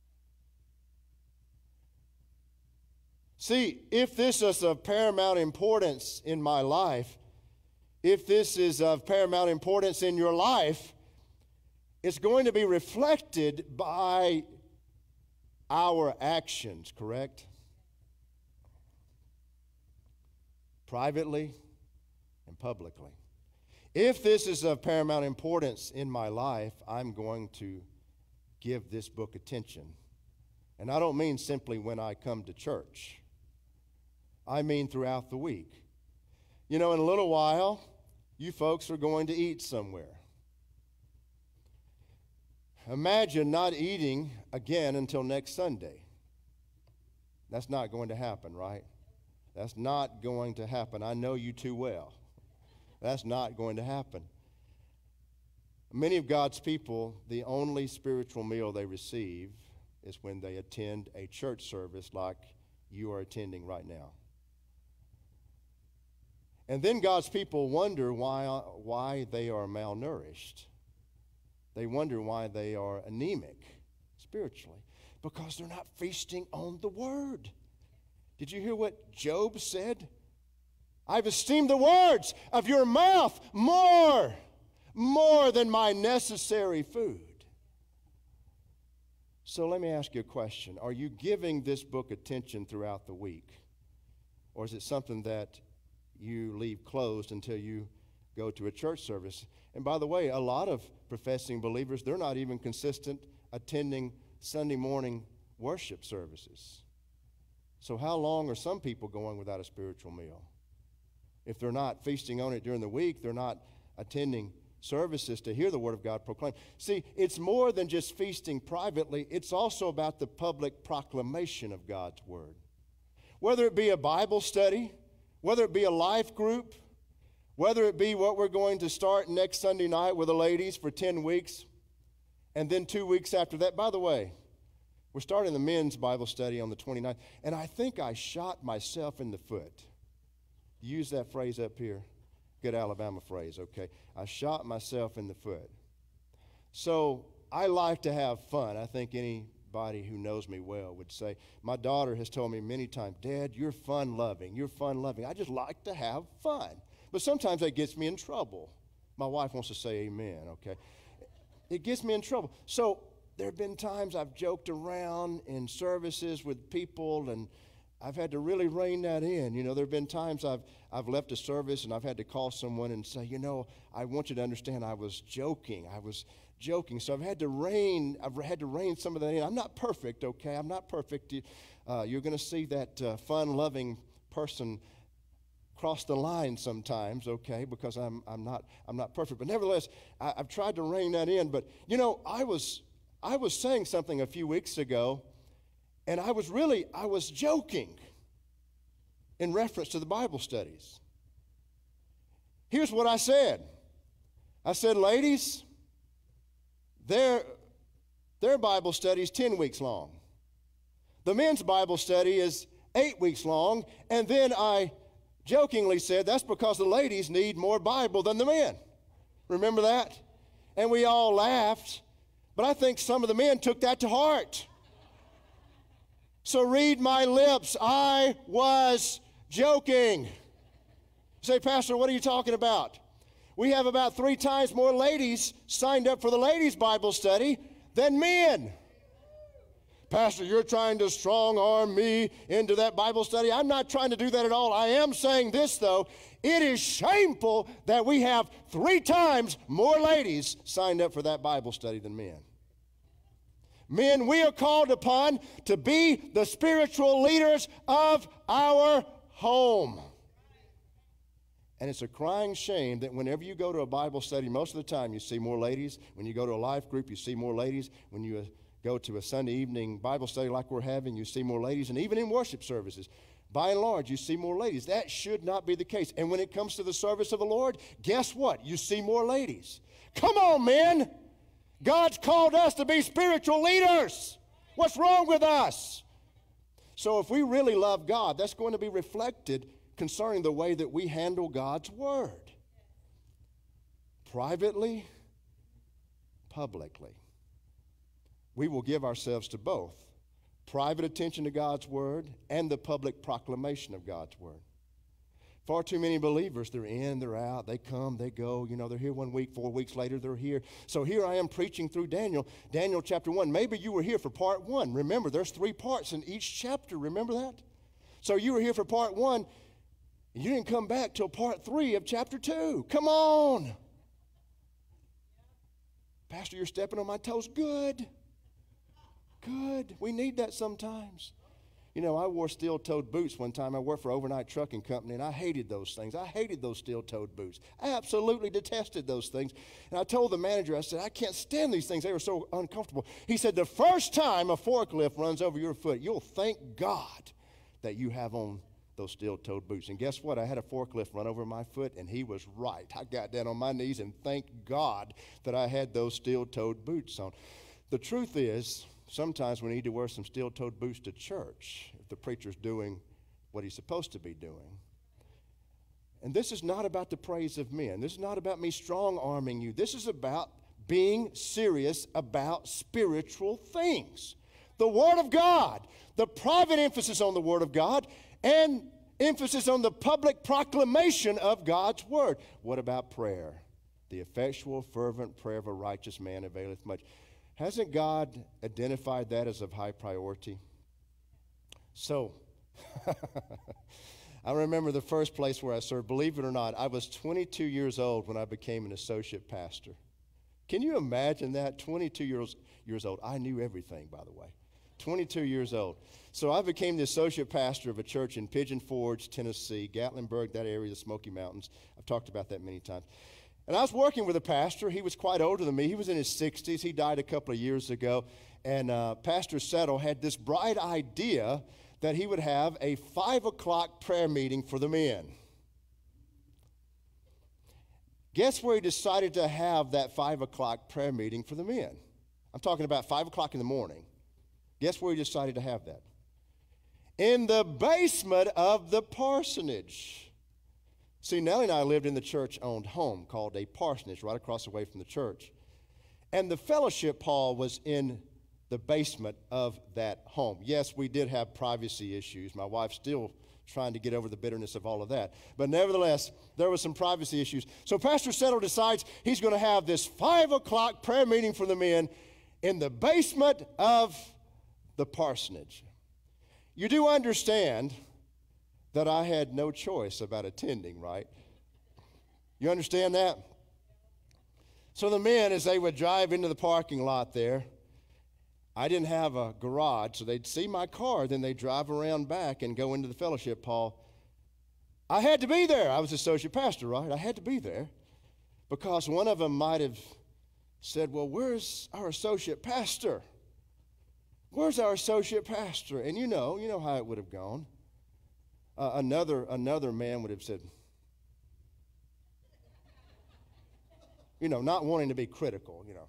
See, if this is of paramount importance in my life, if this is of paramount importance in your life, it's going to be reflected by our actions, correct? Privately and publicly. If this is of paramount importance in my life, I'm going to give this book attention. And I don't mean simply when I come to church. I mean throughout the week. You know, in a little while, you folks are going to eat somewhere. Imagine not eating again until next Sunday. That's not going to happen, right? That's not going to happen. I know you too well. That's not going to happen. Many of God's people, the only spiritual meal they receive is when they attend a church service like you are attending right now. And then God's people wonder why, why they are malnourished. They wonder why they are anemic spiritually, because they're not feasting on the Word. Did you hear what Job said? I've esteemed the words of your mouth more, more than my necessary food. So let me ask you a question. Are you giving this book attention throughout the week? Or is it something that you leave closed until you go to a church service? And by the way, a lot of professing believers, they're not even consistent attending Sunday morning worship services. So how long are some people going without a spiritual meal? If they're not feasting on it during the week, they're not attending services to hear the Word of God proclaimed. See, it's more than just feasting privately. It's also about the public proclamation of God's Word. Whether it be a Bible study, whether it be a life group, whether it be what we're going to start next Sunday night with the ladies for ten weeks, and then two weeks after that. By the way, we're starting the men's Bible study on the twenty-ninth, and I think I shot myself in the foot. Use that phrase up here. Good Alabama phrase, okay. I shot myself in the foot. So I like to have fun. I think any anybody who knows me well would say, my daughter has told me many times, Dad, you're fun-loving, you're fun-loving. I just like to have fun. But sometimes that gets me in trouble. My wife wants to say amen, okay? It gets me in trouble. So there have been times I've joked around in services with people, and I've had to really rein that in. You know, there have been times I've, I've left a service and I've had to call someone and say, you know, I want you to understand I was joking. I was joking. So I've had to rein, I've had to rein some of that in. I'm not perfect, okay? I'm not perfect. Uh, you're going to see that uh, fun-loving person cross the line sometimes, okay, because I'm I'm not I'm not perfect. But nevertheless, I, I've tried to rein that in. But you know, I was I was saying something a few weeks ago, and I was really I was joking in reference to the Bible studies. Here's what I said. I said, ladies, their their Bible study is ten weeks long. The men's Bible study is eight weeks long, and then I jokingly said, that's because the ladies need more Bible than the men. Remember that? And we all laughed, but I think some of the men took that to heart. So read my lips, I was joking. You say, Pastor, what are you talking about? We have about three times more ladies signed up for the ladies' Bible study than men. Pastor, you're trying to strong-arm me into that Bible study. I'm not trying to do that at all. I am saying this, though. It is shameful that we have three times more ladies signed up for that Bible study than men. Men, we are called upon to be the spiritual leaders of our home. And it's a crying shame that whenever you go to a Bible study, most of the time you see more ladies. When you go to a life group, you see more ladies. When you go to a Sunday evening Bible study like we're having, you see more ladies. And even in worship services, by and large, you see more ladies. That should not be the case. And when it comes to the service of the Lord, guess what? You see more ladies. Come on, men. God's called us to be spiritual leaders. What's wrong with us? So if we really love God, that's going to be reflected concerning the way that we handle God's word. Privately, publicly. We will give ourselves to both private attention to God's word and the public proclamation of God's word. Far too many believers, they're in, they're out, they come, they go. You know, they're here one week, four weeks later, they're here. So here I am preaching through Daniel, Daniel chapter one. Maybe you were here for part one. Remember, there's three parts in each chapter. Remember that? So you were here for part one, and you didn't come back till part three of chapter two. Come on. Pastor, you're stepping on my toes. Good. Good. We need that sometimes. You know, I wore steel-toed boots one time. I worked for an overnight trucking company, and I hated those things. I hated those steel-toed boots. I absolutely detested those things. And I told the manager, I said, I can't stand these things. They were so uncomfortable. He said, the first time a forklift runs over your foot, you'll thank God that you have on those steel-toed boots. And guess what? I had a forklift run over my foot, and he was right. I got down on my knees and thanked God that I had those steel-toed boots on. The truth is, sometimes we need to wear some steel-toed boots to church if the preacher's doing what he's supposed to be doing. And this is not about the praise of men. This is not about me strong-arming you. This is about being serious about spiritual things. The Word of God, the private emphasis on the Word of God, and emphasis on the public proclamation of God's Word. What about prayer? The effectual, fervent prayer of a righteous man availeth much. Hasn't God identified that as of high priority? So, I remember the first place where I served. Believe it or not, I was twenty-two years old when I became an associate pastor. Can you imagine that? twenty-two years, years old. I knew everything, by the way. twenty-two years old. So I became the associate pastor of a church in Pigeon Forge, Tennessee, Gatlinburg, that area, the Smoky Mountains. I've talked about that many times. And I was working with a pastor. He was quite older than me. He was in his sixties. He died a couple of years ago. And uh, Pastor Settle had this bright idea that he would have a five o'clock prayer meeting for the men. Guess where he decided to have that five o'clock prayer meeting for the men? I'm talking about five o'clock in the morning. Guess where he decided to have that? In the basement of the parsonage. See, Nellie and I lived in the church-owned home called a parsonage right across the way from the church. And the fellowship hall was in the basement of that home. Yes, we did have privacy issues. My wife's still trying to get over the bitterness of all of that. But nevertheless, there were some privacy issues. So Pastor Settle decides he's going to have this five o'clock prayer meeting for the men in the basement of the parsonage. You do understand that I had no choice about attending, right? You understand that? So the men, as they would drive into the parking lot there, I didn't have a garage, so they'd see my car, then they'd drive around back and go into the fellowship hall. I had to be there. I was associate pastor, right? I had to be there because one of them might have said, well, where's our associate pastor? Where's our associate pastor? And you know, you know how it would have gone. Uh, another, another man would have said, you know, not wanting to be critical, you know.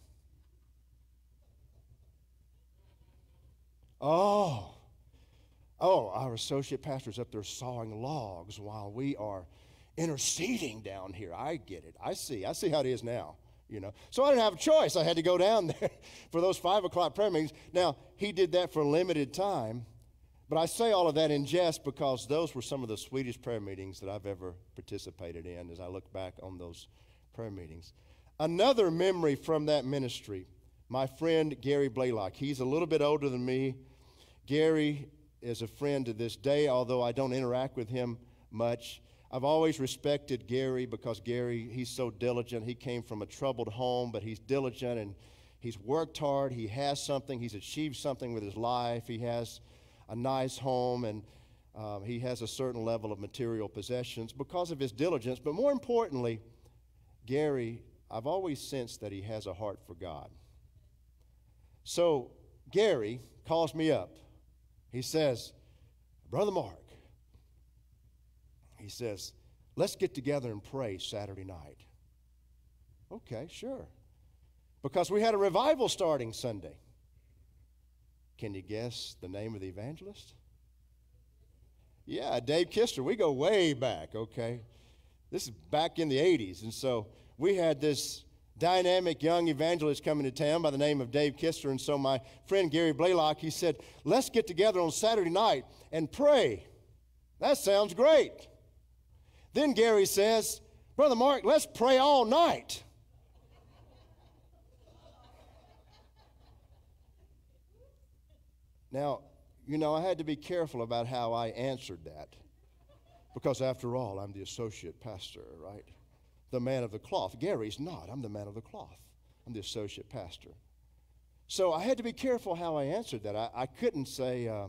Oh, oh, our associate pastor's up there sawing logs while we are interceding down here. I get it. I see. I see how it is now, you know. So I didn't have a choice. I had to go down there for those five o'clock prayer meetings. Now, he did that for a limited time, but I say all of that in jest because those were some of the sweetest prayer meetings that I've ever participated in as I look back on those prayer meetings. Another memory from that ministry, my friend Gary Blaylock. He's a little bit older than me. Gary is a friend to this day, although I don't interact with him much. I've always respected Gary because Gary, he's so diligent. He came from a troubled home, but he's diligent and he's worked hard. He has something. He's achieved something with his life. He has a nice home and um, he has a certain level of material possessions because of his diligence. But more importantly, Gary, I've always sensed that he has a heart for God. So Gary calls me up. He says, Brother Mark, he says, let's get together and pray Saturday night. Okay, sure. Because we had a revival starting Sunday. Can you guess the name of the evangelist? Yeah, Dave Kister. We go way back, okay? This is back in the eighties. And so we had this dynamic young evangelist coming to town by the name of Dave Kister. And so my friend Gary Blaylock, he said, let's get together on Saturday night and pray. That sounds great. Then Gary says, Brother Mark, let's pray all night. Now, you know, I had to be careful about how I answered that because after all, I'm the associate pastor, right? The man of the cloth. Gary's not. I'm the man of the cloth. I'm the associate pastor. So I had to be careful how I answered that. I, I couldn't say, uh,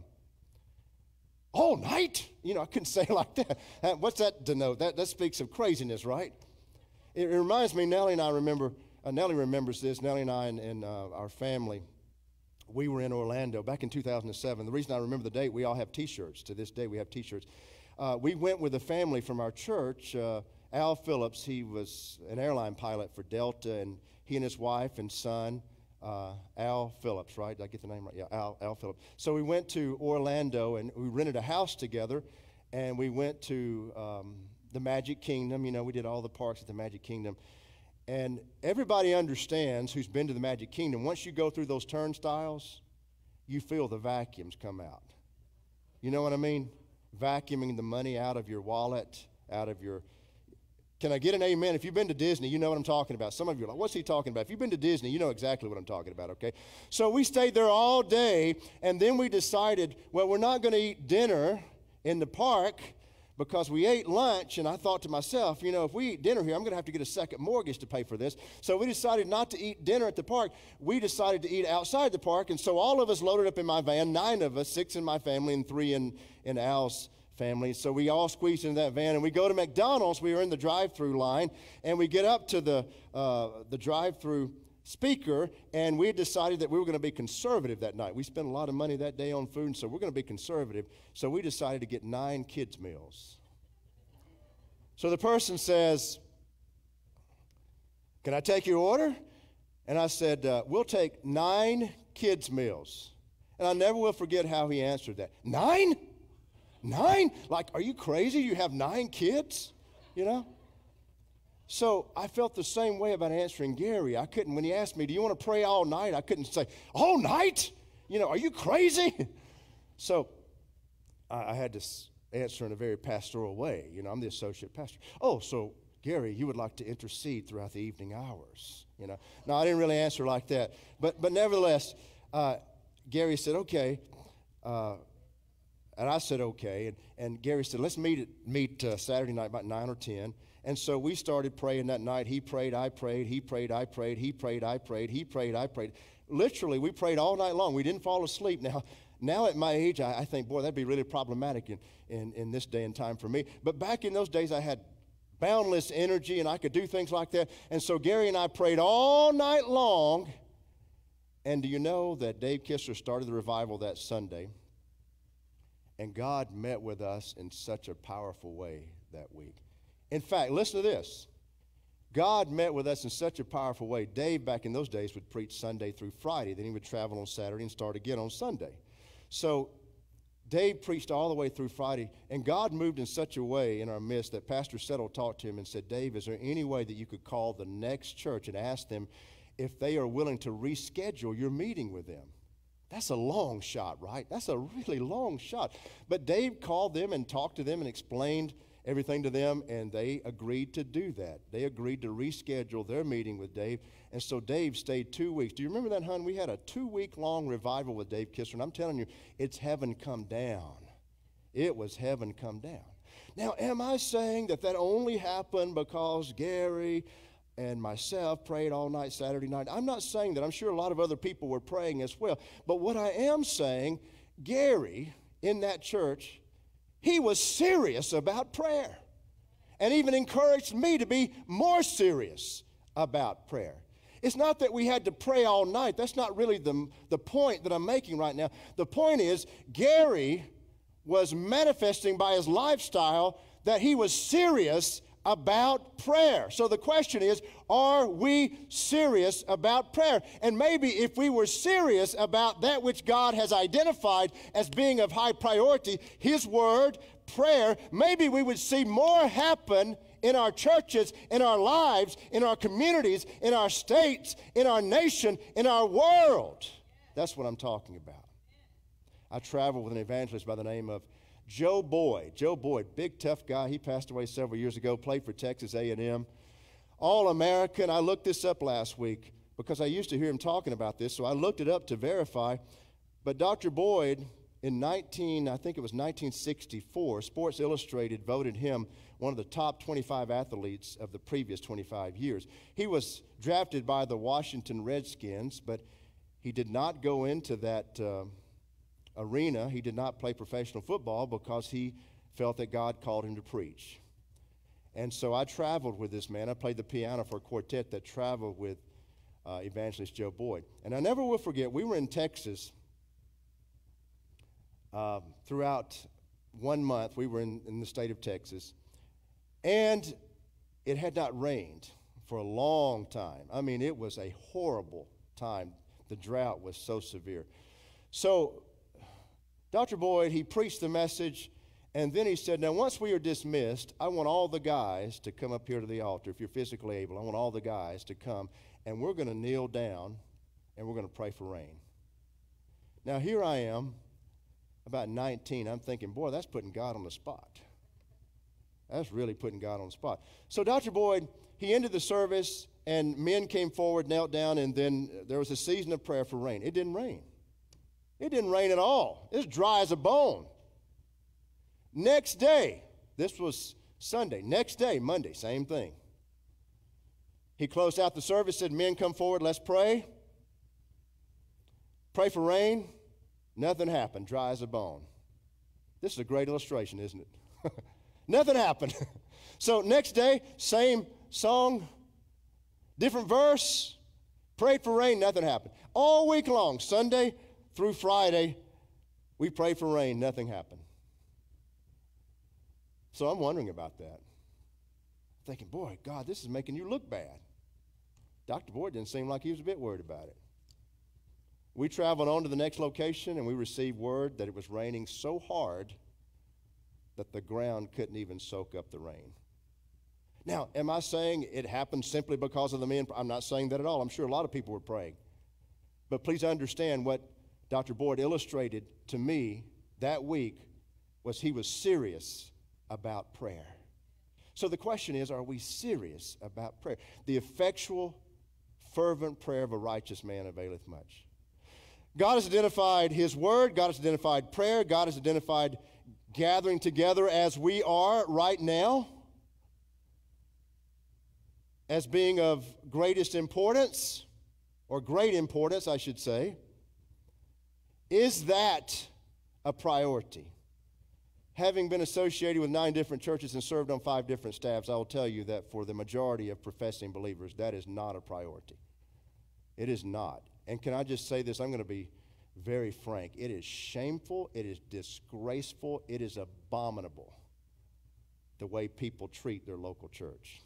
all night? You know, I couldn't say it like that. What's that denote? That, that speaks of craziness, right? It, it reminds me, Nellie and I remember, uh, Nellie remembers this, Nellie and I and, and uh, our family, we were in Orlando back in two thousand seven. The reason I remember the date, we all have T-shirts. To this day, we have T-shirts. Uh, we went with a family from our church, uh, Al Phillips. He was an airline pilot for Delta, and he and his wife and son, uh, Al Phillips, right? Did I get the name right? Yeah, Al, Al Phillips. So we went to Orlando, and we rented a house together, and we went to um, the Magic Kingdom. You know, we did all the parks at the Magic Kingdom. And everybody understands who's been to the Magic Kingdom, once you go through those turnstiles, you feel the vacuums come out. You know what I mean? Vacuuming the money out of your wallet, out of your... Can I get an amen? If you've been to Disney, you know what I'm talking about. Some of you are like, what's he talking about? If you've been to Disney, you know exactly what I'm talking about, okay? So we stayed there all day, and then we decided, well, we're not going to eat dinner in the park because we ate lunch, and I thought to myself, you know, if we eat dinner here, I'm going to have to get a second mortgage to pay for this. So we decided not to eat dinner at the park. We decided to eat outside the park, and so all of us loaded up in my van, nine of us, six in my family and three in, in Al's family. So we all squeezed into that van, and we go to McDonald's. We were in the drive-through line, and we get up to the, uh, the drive-through speaker, and we decided that we were going to be conservative that night. We spent a lot of money that day on food, and so we're going to be conservative. So we decided to get nine kids' meals. So the person says, can I take your order? And I said, uh, we'll take nine kids' meals. And I never will forget how he answered that. Nine? Nine? Like, are you crazy? You have nine kids? You know? So I felt the same way about answering Gary. I couldn't, when he asked me, do you want to pray all night? I couldn't say, all night? You know, are you crazy? So I, I had to s- answer in a very pastoral way. You know, I'm the associate pastor. Oh, so Gary, you would like to intercede throughout the evening hours. You know, no, I didn't really answer like that. But but nevertheless, uh, Gary said, okay. Uh, and I said, okay. And, and Gary said, let's meet at, meet uh, Saturday night about nine or ten. And so we started praying that night. He prayed, I prayed, he prayed, I prayed, he prayed, I prayed, he prayed, I prayed. Literally, we prayed all night long. We didn't fall asleep. Now, now at my age, I, I think, boy, that'd be really problematic in, in, in this day and time for me. But back in those days, I had boundless energy, and I could do things like that. And so Gary and I prayed all night long. And do you know that Dave Kistler started the revival that Sunday? And God met with us in such a powerful way that week. In fact, listen to this. God met with us in such a powerful way. Dave, back in those days, would preach Sunday through Friday. Then he would travel on Saturday and start again on Sunday. So Dave preached all the way through Friday, and God moved in such a way in our midst that Pastor Settle talked to him and said, Dave, is there any way that you could call the next church and ask them if they are willing to reschedule your meeting with them? That's a long shot, right? That's a really long shot. But Dave called them and talked to them and explained everything to them, and they agreed to do that. They agreed to reschedule their meeting with Dave, and so Dave stayed two weeks. Do you remember that, hon? We had a two-week-long revival with Dave Kistler, and I'm telling you, it's heaven come down. It was heaven come down. Now, am I saying that that only happened because Gary and myself prayed all night Saturday night? I'm not saying that. I'm sure a lot of other people were praying as well. But what I am saying, Gary in that church, he was serious about prayer and even encouraged me to be more serious about prayer. It's not that we had to pray all night. That's not really the, the point that I'm making right now. The point is, Gary was manifesting by his lifestyle that he was serious about prayer. So the question is, are we serious about prayer? And maybe if we were serious about that which God has identified as being of high priority, His Word, prayer, maybe we would see more happen in our churches, in our lives, in our communities, in our states, in our nation, in our world. That's what I'm talking about. I traveled with an evangelist by the name of Joe Boyd. Joe Boyd, big tough guy. He passed away several years ago, played for Texas A and M. All-American. I looked this up last week because I used to hear him talking about this, so I looked it up to verify. But Doctor Boyd, in nineteen, I think it was nineteen sixty-four, Sports Illustrated voted him one of the top twenty-five athletes of the previous twenty-five years. He was drafted by the Washington Redskins, but he did not go into that uh, arena. He did not play professional football because he felt that God called him to preach. And so I traveled with this man. I played the piano for a quartet that traveled with uh, evangelist Joe Boyd. And I never will forget, we were in Texas uh, throughout one month. We were in, in the state of Texas. And it had not rained for a long time. I mean, it was a horrible time. The drought was so severe. So Doctor Boyd, he preached the message, and then he said, now, once we are dismissed, I want all the guys to come up here to the altar. If you're physically able, I want all the guys to come, and we're going to kneel down, and we're going to pray for rain. Now, here I am, about nineteen. I'm thinking, boy, that's putting God on the spot. That's really putting God on the spot. So Doctor Boyd, he ended the service, and men came forward, knelt down, and then there was a season of prayer for rain. It didn't rain. It didn't rain at all. It was dry as a bone. Next day, this was Sunday. Next day, Monday, same thing. He closed out the service, said, men, come forward, let's pray. Pray for rain. Nothing happened, dry as a bone. This is a great illustration, isn't it? Nothing happened. So next day, same song, different verse, prayed for rain, nothing happened. All week long, Sunday through Friday, we prayed for rain, nothing happened. So I'm wondering about that. Thinking, boy, God, this is making you look bad. Doctor Boyd didn't seem like he was a bit worried about it. We traveled on to the next location, and we received word that it was raining so hard that the ground couldn't even soak up the rain. Now, am I saying it happened simply because of the men? I'm not saying that at all. I'm sure a lot of people were praying. But please understand what Doctor Boyd illustrated to me that week was he was serious about prayer. So the question is, are we serious about prayer? The effectual, fervent prayer of a righteous man availeth much. God has identified his word. God has identified prayer. God has identified gathering together as we are right now as being of greatest importance, or great importance, I should say. Is that a priority? Having been associated with nine different churches and served on five different staffs, I will tell you that for the majority of professing believers, that is not a priority. It is not. And can I just say this? I'm going to be very frank. It is shameful. It is disgraceful. It is abominable the way people treat their local church.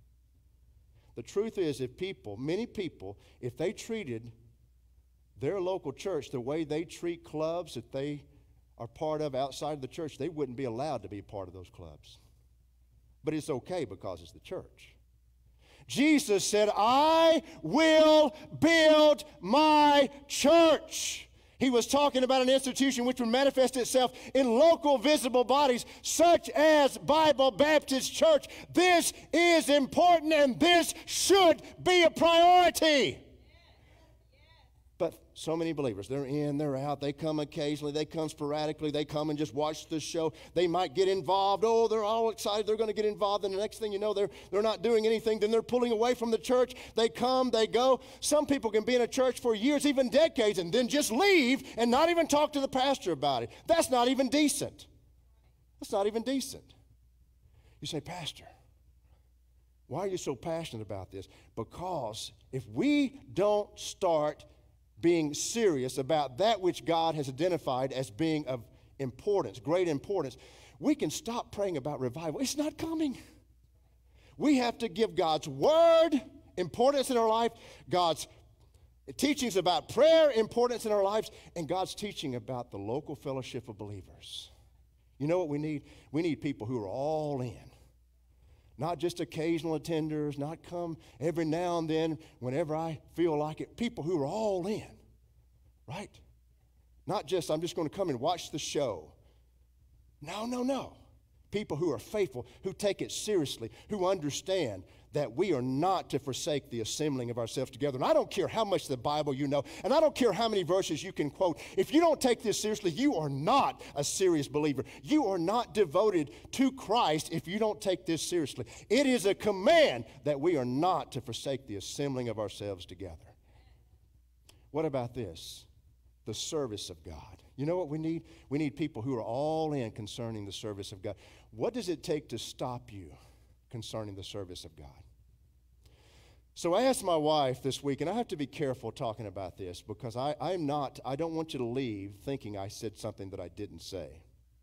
The truth is, if people, many people, if they treated their local church the way they treat clubs that they are part of outside of the church, they wouldn't be allowed to be part of those clubs. But it's okay because it's the church. Jesus said, I will build my church. He was talking about an institution which would manifest itself in local visible bodies, such as Bible Baptist Church. This is important, and this should be a priority. But so many believers, they're in, they're out, they come occasionally, they come sporadically, they come and just watch the show. They might get involved. Oh, they're all excited, they're going to get involved, and the next thing you know, they're, they're not doing anything. Then they're pulling away from the church. They come, they go. Some people can be in a church for years, even decades, and then just leave and not even talk to the pastor about it. That's not even decent. That's not even decent. You say, Pastor, why are you so passionate about this? Because if we don't start being serious about that which God has identified as being of importance, great importance, we can stop praying about revival. It's not coming. We have to give God's word importance in our life, God's teachings about prayer importance in our lives, and God's teaching about the local fellowship of believers. You know what we need? We need people who are all in. Not just occasional attenders, not come every now and then whenever I feel like it. People who are all in, right? Not just, I'm just going to come and watch the show. No, no, no. People who are faithful, who take it seriously, who understand that we are not to forsake the assembling of ourselves together. And I don't care how much of the Bible you know, and I don't care how many verses you can quote. If you don't take this seriously, you are not a serious believer. You are not devoted to Christ if you don't take this seriously. It is a command that we are not to forsake the assembling of ourselves together. What about this? The service of God. You know what we need? We need people who are all in concerning the service of God. What does it take to stop you concerning the service of God? So I asked my wife this week, and I have to be careful talking about this because I, I'm not, I don't want you to leave thinking I said something that I didn't say.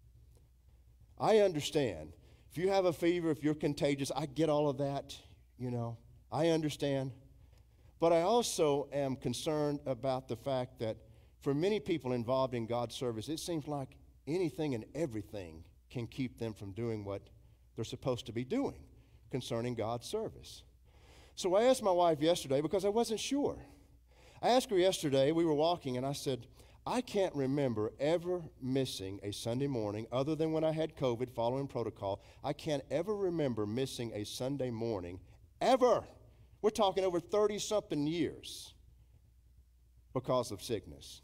I understand. If you have a fever, if you're contagious, I get all of that, you know. I understand. But I also am concerned about the fact that for many people involved in God's service, it seems like anything and everything can keep them from doing what they're supposed to be doing concerning God's service. So I asked my wife yesterday because I wasn't sure. I asked her yesterday, we were walking, and I said, I can't remember ever missing a Sunday morning other than when I had COVID following protocol. I can't ever remember missing a Sunday morning ever. We're talking over thirty-something years because of sickness.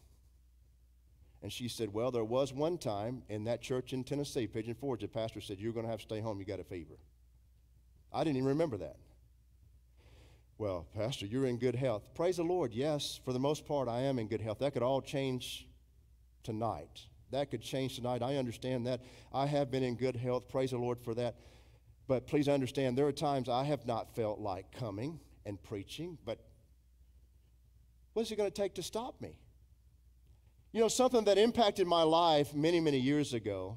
And she said, well, there was one time in that church in Tennessee, Pigeon Forge, the pastor said, you're going to have to stay home, you got a fever. I didn't even remember that. Well, Pastor, you're in good health. Praise the Lord. Yes, for the most part, I am in good health. That could all change tonight. That could change tonight. I understand that. I have been in good health. Praise the Lord for that. But please understand, there are times I have not felt like coming and preaching, but what is it going to take to stop me? You know, something that impacted my life many, many years ago,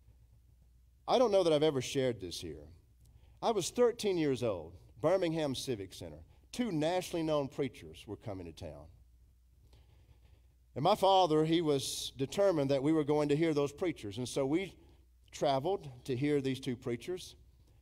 I don't know that I've ever shared this here. I was thirteen years old, Birmingham Civic Center. Two nationally known preachers were coming to town. And my father, he was determined that we were going to hear those preachers. And so we traveled to hear these two preachers.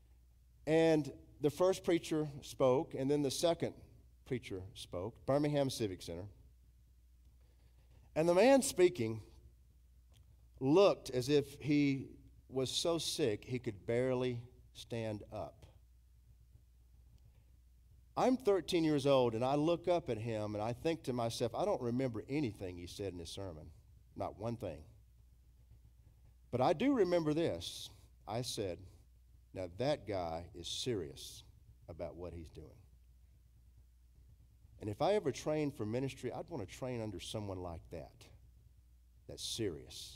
And the first preacher spoke, and then the second preacher spoke, Birmingham Civic Center. And the man speaking looked as if he was so sick he could barely stand up. I'm thirteen years old, and I look up at him, and I think to myself, I don't remember anything he said in his sermon, not one thing. But I do remember this. I said, now that guy is serious about what he's doing. And if I ever trained for ministry, I'd want to train under someone like that, that's serious.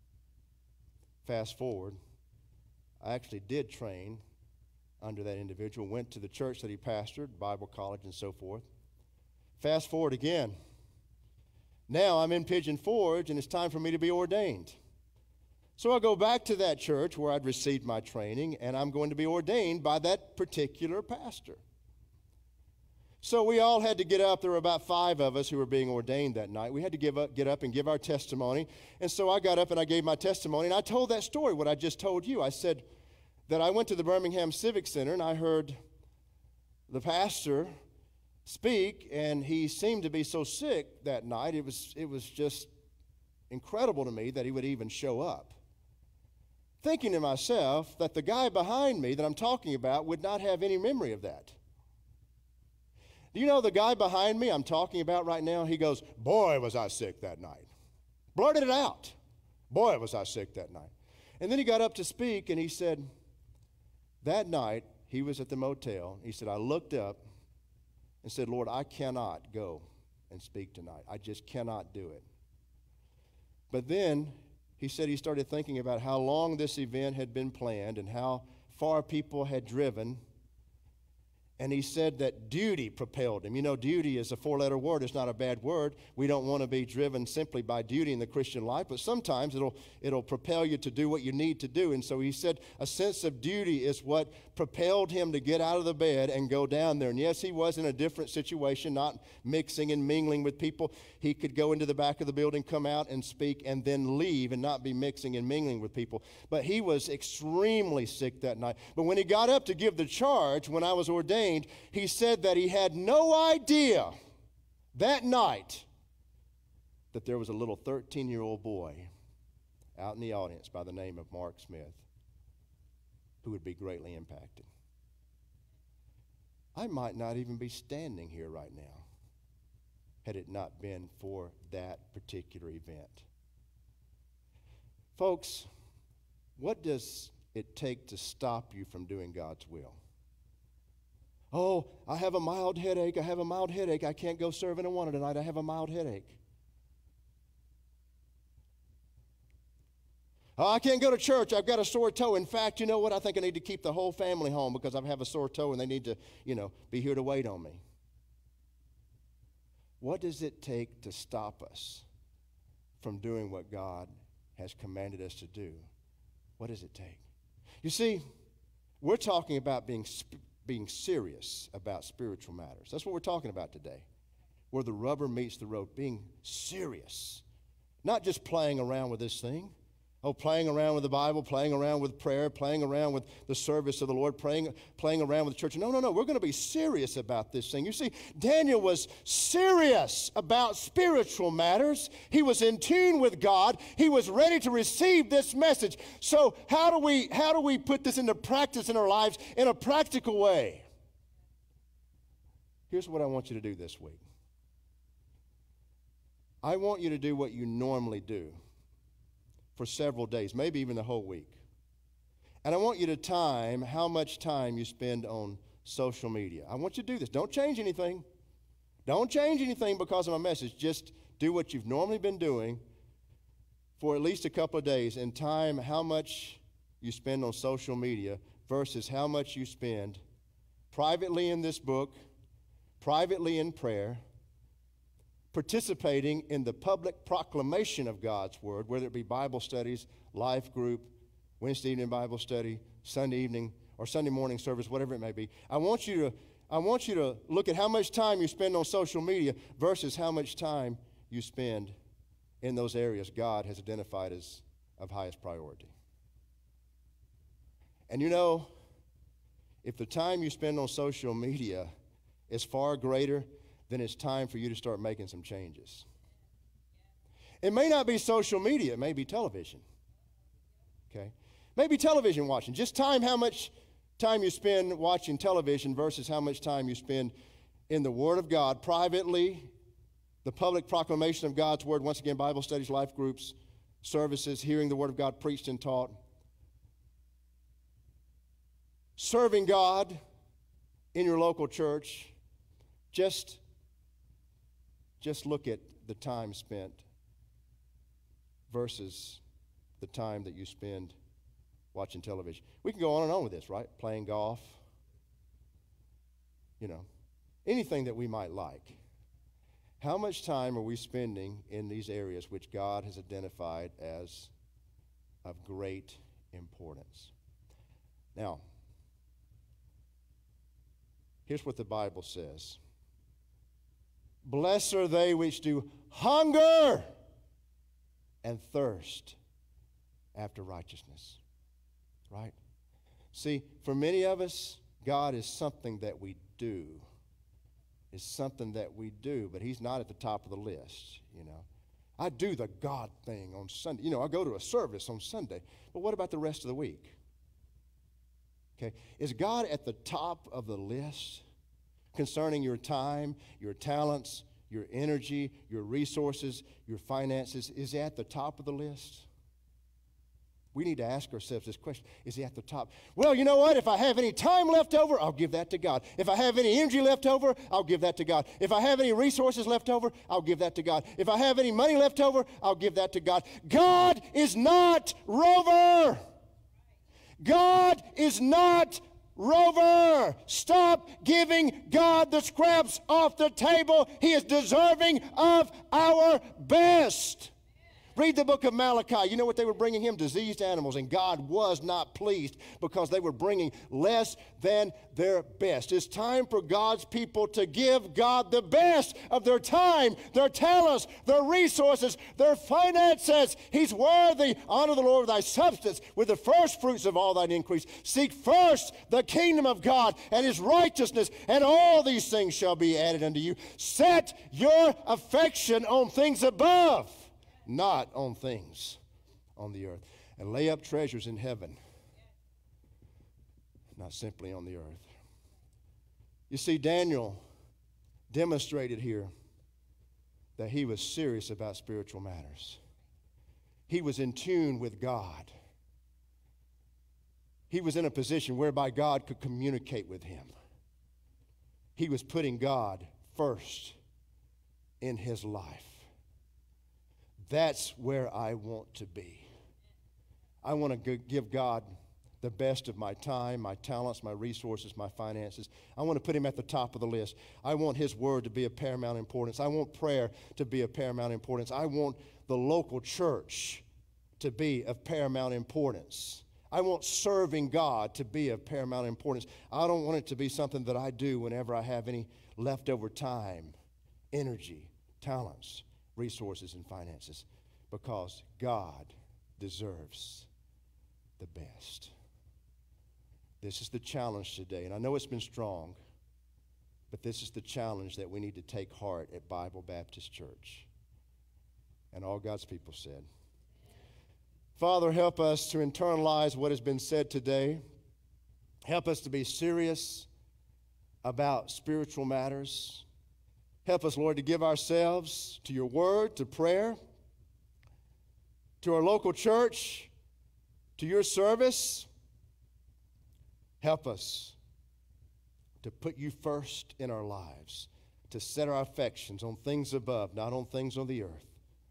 Fast forward, I actually did train under that individual, went to the church that he pastored, Bible college and so forth. Fast forward again. Now I'm in Pigeon Forge, and it's time for me to be ordained. So I go back to that church where I'd received my training, and I'm going to be ordained by that particular pastor. So we all had to get up. There were about five of us who were being ordained that night. We had to give up, get up and give our testimony. And so I got up and I gave my testimony, and I told that story, what I just told you. I said that I went to the Birmingham Civic Center, and I heard the pastor speak, and he seemed to be so sick that night. It was, it was just incredible to me that he would even show up. Thinking to myself that the guy behind me that I'm talking about would not have any memory of that. Do you know the guy behind me I'm talking about right now? He goes, boy, was I sick that night. Blurted it out. Boy, was I sick that night. And then he got up to speak, and he said, that night, he was at the motel. He said, I looked up and said, Lord, I cannot go and speak tonight. I just cannot do it. But then he said he started thinking about how long this event had been planned and how far people had driven. And he said that duty propelled him. You know, duty is a four-letter word. It's not a bad word. We don't want to be driven simply by duty in the Christian life, but sometimes it'll, it'll propel you to do what you need to do. And so he said a sense of duty is what propelled him to get out of the bed and go down there. And yes, he was in a different situation, not mixing and mingling with people. He could go into the back of the building, come out and speak, and then leave and not be mixing and mingling with people. But he was extremely sick that night. But when he got up to give the charge, when I was ordained, he said that he had no idea that night that there was a little thirteen-year-old boy out in the audience by the name of Mark Smith who would be greatly impacted. I might not even be standing here right now had it not been for that particular event. Folks, what does it take to stop you from doing God's will? Oh, I have a mild headache. I have a mild headache. I can't go serve in Awana tonight. I have a mild headache. Oh, I can't go to church. I've got a sore toe. In fact, you know what? I think I need to keep the whole family home because I have a sore toe and they need to, you know, be here to wait on me. What does it take to stop us from doing what God has commanded us to do? What does it take? You see, we're talking about being sp- being serious about spiritual matters. That's what we're talking about today, where the rubber meets the road, being serious, not just playing around with this thing. Oh, playing around with the Bible, playing around with prayer, playing around with the service of the Lord, playing, playing around with the church. No, no, no. We're going to be serious about this thing. You see, Daniel was serious about spiritual matters. He was in tune with God. He was ready to receive this message. So how do we, how do we put this into practice in our lives in a practical way? Here's what I want you to do this week. I want you to do what you normally do for several days, maybe even the whole week. And I want you to time how much time you spend on social media. I want you to do this. Don't change anything. Don't change anything because of my message. Just do what you've normally been doing for at least a couple of days and time how much you spend on social media versus how much you spend privately in this book, privately in prayer, participating in the public proclamation of God's Word, whether it be Bible studies, life group, Wednesday evening Bible study, Sunday evening, or Sunday morning service, whatever it may be. I want you to, I want you to look at how much time you spend on social media versus how much time you spend in those areas God has identified as of highest priority. And you know, if the time you spend on social media is far greater, then it's time for you to start making some changes. It may not be social media. It may be television. Okay? Maybe television watching. Just time how much time you spend watching television versus how much time you spend in the Word of God privately, the public proclamation of God's Word, once again, Bible studies, life groups, services, hearing the Word of God preached and taught, serving God in your local church. Just, just look at the time spent versus the time that you spend watching television. We can go on and on with this, right? Playing golf, you know, anything that we might like. How much time are we spending in these areas which God has identified as of great importance? Now, here's what the Bible says. Blessed are they which do hunger and thirst after righteousness. Right? See, for many of us, God is something that we do. Is something that we do, but He's not at the top of the list, you know. I do the God thing on Sunday. You know, I go to a service on Sunday, but what about the rest of the week? Okay, is God at the top of the list concerning your time, your talents, your energy, your resources, your finances? Is He at the top of the list? We need to ask ourselves this question. Is He at the top? Well, you know what? If I have any time left over, I'll give that to God. If I have any energy left over, I'll give that to God. If I have any resources left over, I'll give that to God. If I have any money left over, I'll give that to God. God is not Rover. God is not Rover. Stop giving God the scraps off the table. He is deserving of our best. Read the book of Malachi. You know what they were bringing him? Diseased animals. And God was not pleased because they were bringing less than their best. It's time for God's people to give God the best of their time, their talents, their resources, their finances. He's worthy. Honor the Lord with thy substance, with the first fruits of all thine increase. Seek first the kingdom of God and His righteousness, and all these things shall be added unto you. Set your affection on things above, not on things on the earth. And lay up treasures in heaven, not simply on the earth. You see, Daniel demonstrated here that he was serious about spiritual matters. He was in tune with God. He was in a position whereby God could communicate with him. He was putting God first in his life. That's where I want to be. I want to give God the best of my time, my talents, my resources, my finances. I want to put Him at the top of the list. I want His word to be of paramount importance. I want prayer to be of paramount importance. I want the local church to be of paramount importance. I want serving God to be of paramount importance. I don't want it to be something that I do whenever I have any leftover time, energy, talents, resources, and finances, because God deserves the best. This is the challenge today, and I know it's been strong, but this is the challenge that we need to take heart at Bible Baptist Church. And all God's people said, Father, help us to internalize what has been said today. Help us to be serious about spiritual matters. Help us, Lord, to give ourselves to your word, to prayer, to our local church, to your service. Help us to put you first in our lives, to set our affections on things above, not on things on the earth.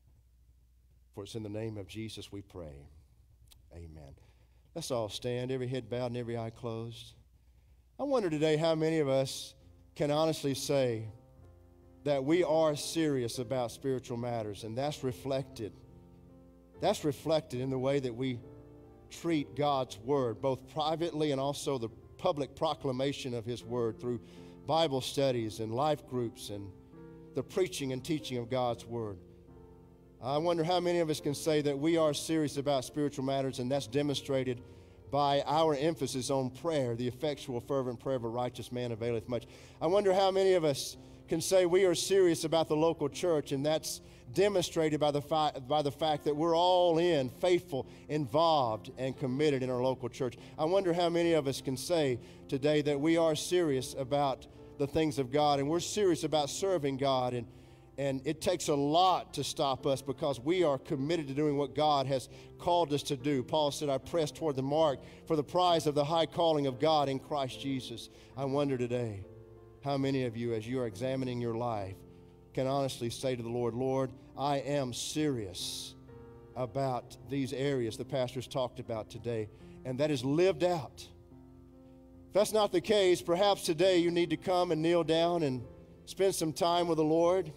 For it's in the name of Jesus we pray. Amen. Let's all stand, every head bowed and every eye closed. I wonder today how many of us can honestly say that we are serious about spiritual matters, and that's reflected. That's reflected in the way that we treat God's word, both privately and also the public proclamation of His word through Bible studies and life groups and the preaching and teaching of God's word. I wonder how many of us can say that we are serious about spiritual matters, and that's demonstrated by our emphasis on prayer. The effectual, fervent prayer of a righteous man availeth much. I wonder how many of us can say we are serious about the local church, and that's demonstrated by the, fi- by the fact that we're all in, faithful, involved, and committed in our local church. I wonder how many of us can say today that we are serious about the things of God, and we're serious about serving God, and, and it takes a lot to stop us because we are committed to doing what God has called us to do. Paul said, I press toward the mark for the prize of the high calling of God in Christ Jesus. I wonder today how many of you, as you are examining your life, can honestly say to the Lord, Lord, I am serious about these areas the pastors talked about today, and that is lived out. If that's not the case, perhaps today you need to come and kneel down and spend some time with the Lord,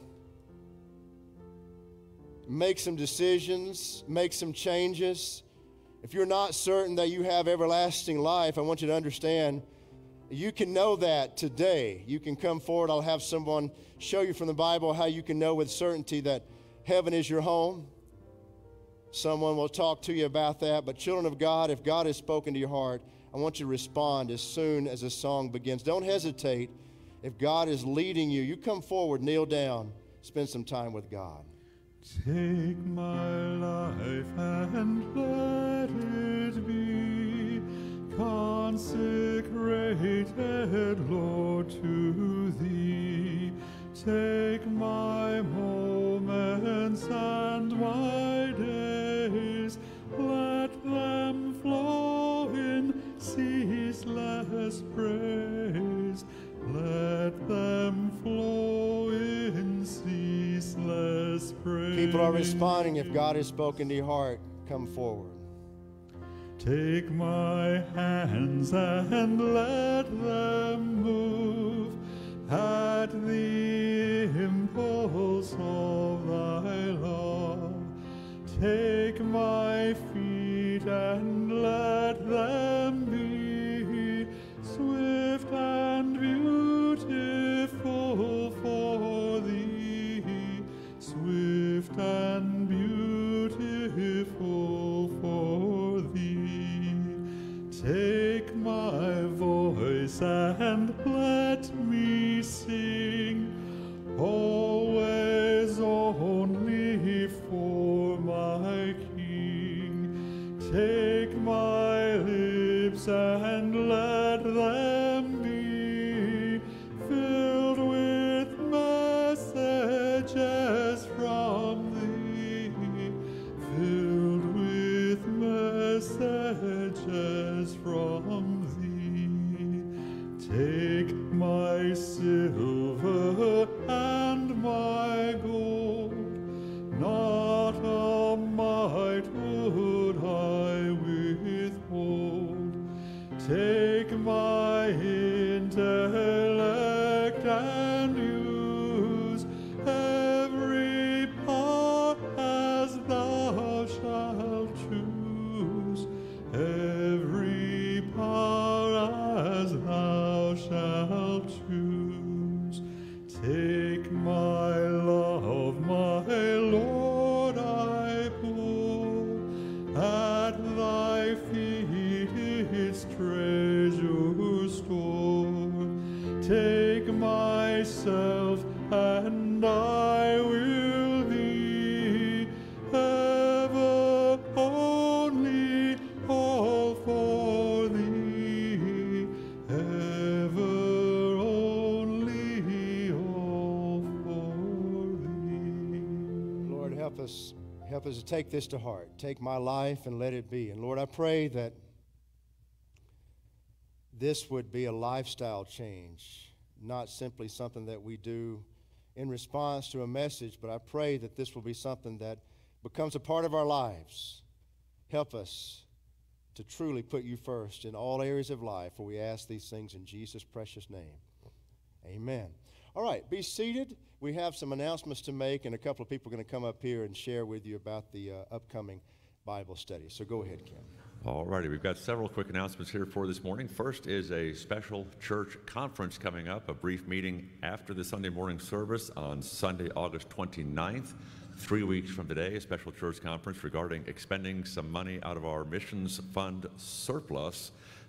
make some decisions, make some changes. If you're not certain that you have everlasting life, I want you to understand you can know that today. You can come forward. I'll have someone show you from the Bible how you can know with certainty that heaven is your home. Someone will talk to you about that. But children of God, if God has spoken to your heart, I want you to respond as soon as the song begins. Don't hesitate. If God is leading you, you come forward, kneel down, spend some time with God. Take my life and let it be consecrated, Lord, to Thee. Take my moments and my days, let them flow in ceaseless praise. Let them flow in ceaseless praise. People are responding. If God has spoken to your heart, come forward. Take my hands and let them move at the impulse of thy love. Take my feet and let them be swift and beautiful for thee, swift and beautiful for thee. Take my voice and let me sing, always only for my King. Take my lips and let them be filled with messages from thee, filled with messages from thee. Take my silver and my gold, not a mite would I withhold. Take my intellect and use every part as thou shalt choose, every part as thou shalt choose. Take my love, my Lord, I pour at thy feet its treasure stored. Take myself and I will be ever only all for thee, ever only all for thee. Lord, help us, help us to take this to heart. Take my life and let it be. And Lord, I pray that this would be a lifestyle change, not simply something that we do in response to a message, but I pray that this will be something that becomes a part of our lives. Help us to truly put you first in all areas of life, for we ask these things in Jesus' precious name. Amen. All right, be seated. We have some announcements to make, and a couple of people are going to come up here and share with you about the uh, upcoming Bible study. So go ahead, Kim. All righty, we've got several quick announcements here for this morning. First is a special church conference coming up, a brief meeting after the Sunday morning service on Sunday, August twenty-ninth, three weeks from today, a special church conference regarding expending some money out of our missions fund surplus.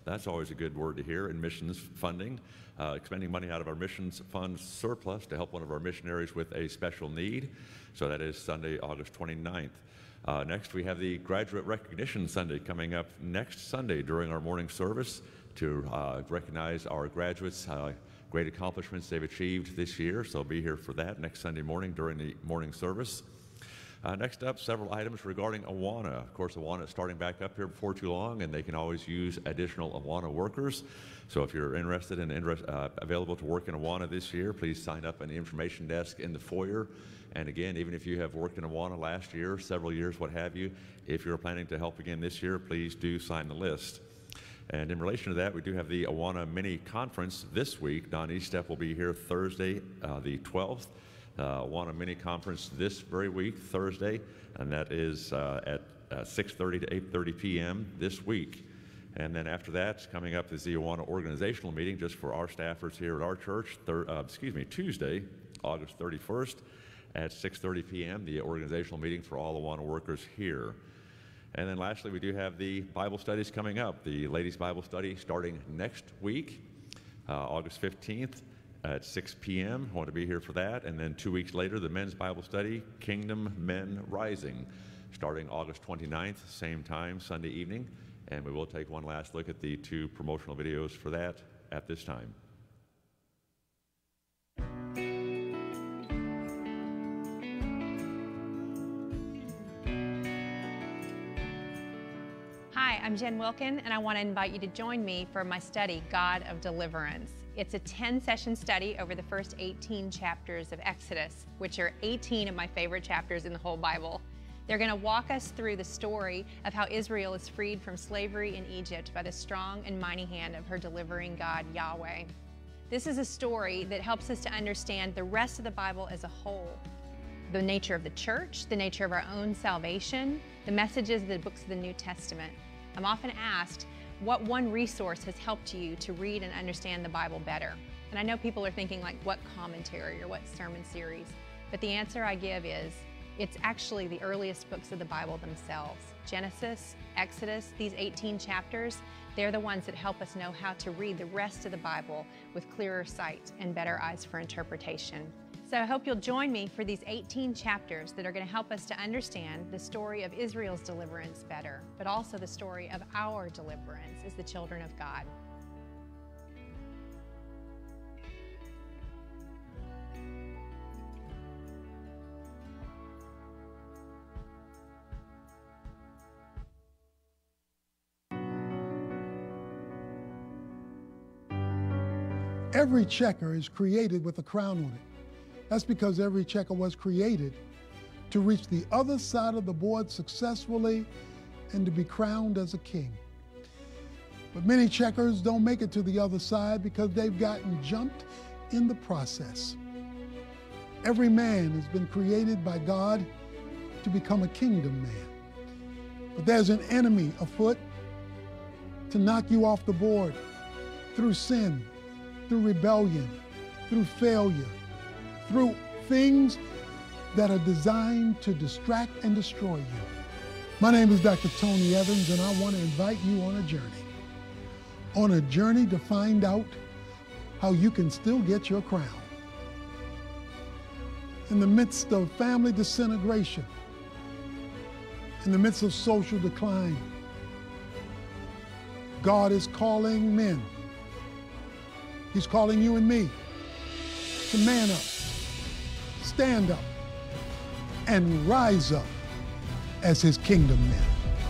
That's always a good word to hear. In missions funding, uh, expending money out of our missions fund surplus to help one of our missionaries with a special need. So that is Sunday, August twenty-ninth. Uh, next, we have the Graduate Recognition Sunday coming up next Sunday during our morning service to uh, recognize our graduates, uh, great accomplishments they've achieved this year. So be here for that next Sunday morning during the morning service. Uh, next up, several items regarding Awana. Of course, Awana is starting back up here before too long, and they can always use additional Awana workers. So if you're interested and interest, uh, available to work in Awana this year, please sign up on the information desk in the foyer. And again, even if you have worked in Awana last year, several years, what have you, if you're planning to help again this year, please do sign the list. And in relation to that, we do have the Awana Mini Conference this week. Don Estep will be here Thursday, uh, the twelfth. Uh, Awana Mini Conference this very week, Thursday, and that is uh, at uh, six thirty to eight thirty p m this week. And then after that, coming up is the Awana organizational meeting just for our staffers here at our church, thir uh, excuse me, Tuesday, August thirty-first at six thirty p m, the organizational meeting for all Awana workers here. And then lastly, we do have the Bible studies coming up. The ladies' Bible study starting next week, uh, August fifteenth at six p m I want to be here for that. And then two weeks later, the men's Bible study, Kingdom Men Rising, starting August twenty-ninth, same time, Sunday evening. And we will take one last look at the two promotional videos for that at this time. Hi, I'm Jen Wilkin, and I want to invite you to join me for my study, God of Deliverance. It's a ten session study over the first eighteen chapters of Exodus, which are eighteen of my favorite chapters in the whole Bible. They're going to walk us through the story of how Israel is freed from slavery in Egypt by the strong and mighty hand of her delivering God, Yahweh. This is a story that helps us to understand the rest of the Bible as a whole. The nature of the church, the nature of our own salvation, the messages of the books of the New Testament. I'm often asked what one resource has helped you to read and understand the Bible better. And I know people are thinking like, what commentary or what sermon series? But the answer I give is, it's actually the earliest books of the Bible themselves. Genesis, Exodus, these eighteen chapters, they're the ones that help us know how to read the rest of the Bible with clearer sight and better eyes for interpretation. So I hope you'll join me for these eighteen chapters that are going to help us to understand the story of Israel's deliverance better, but also the story of our deliverance as the children of God. Every checker is created with a crown on it. That's because every checker was created to reach the other side of the board successfully and to be crowned as a king. But many checkers don't make it to the other side because they've gotten jumped in the process. Every man has been created by God to become a kingdom man. But there's an enemy afoot to knock you off the board through sin, through rebellion, through failure, through things that are designed to distract and destroy you. My name is Doctor Tony Evans, and I want to invite you on a journey. On a journey to find out how you can still get your crown. In the midst of family disintegration, in the midst of social decline, God is calling men. He's calling you and me to man up, stand up, and rise up as his kingdom men.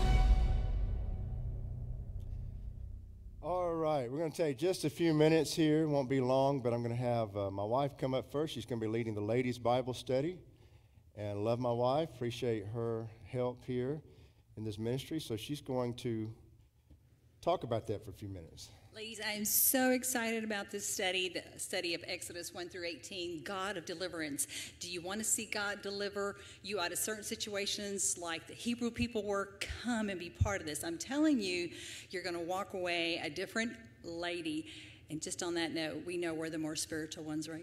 All right, we're going to take just a few minutes here. It won't be long, but I'm going to have uh, my wife come up first. She's going to be leading the ladies' Bible study. And I love my wife, appreciate her help here in this ministry. So she's going to talk about that for a few minutes. Ladies, I am so excited about this study, the study of Exodus one through eighteen, God of Deliverance. Do you want to see God deliver you out of certain situations like the Hebrew people were? Come and be part of this. I'm telling you, you're going to walk away a different lady. And just on that note, we know we're the more spiritual ones, right?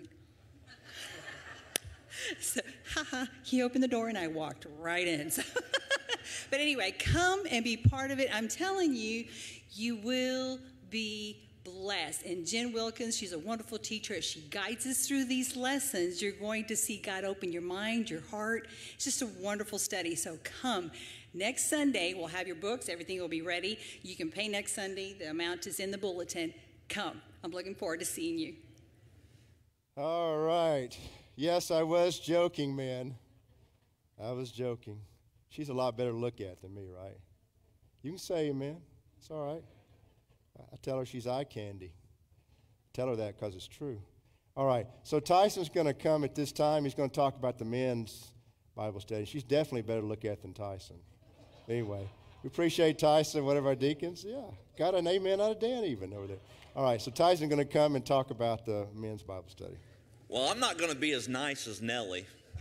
So, haha, he opened the door and I walked right in. So but anyway, come and be part of it. I'm telling you, you will be blessed. And Jen Wilkins, she's a wonderful teacher. As she guides us through these lessons, you're going to see God open your mind, your heart. It's just a wonderful study. So come. Next Sunday, we'll have your books. Everything will be ready. You can pay next Sunday. The amount is in the bulletin. Come. I'm looking forward to seeing you. All right. Yes, I was joking, man. I was joking. She's a lot better to look at than me, right? You can say amen. It's all right. I tell her she's eye candy. Tell her that because it's true. All right, so Tyson's going to come at this time. He's going to talk about the men's Bible study. She's definitely better to look at than Tyson. Anyway, we appreciate Tyson, one of our deacons. Yeah, got an amen out of Dan even over there. All right, so Tyson's going to come and talk about the men's Bible study. Well, I'm not going to be as nice as Nellie.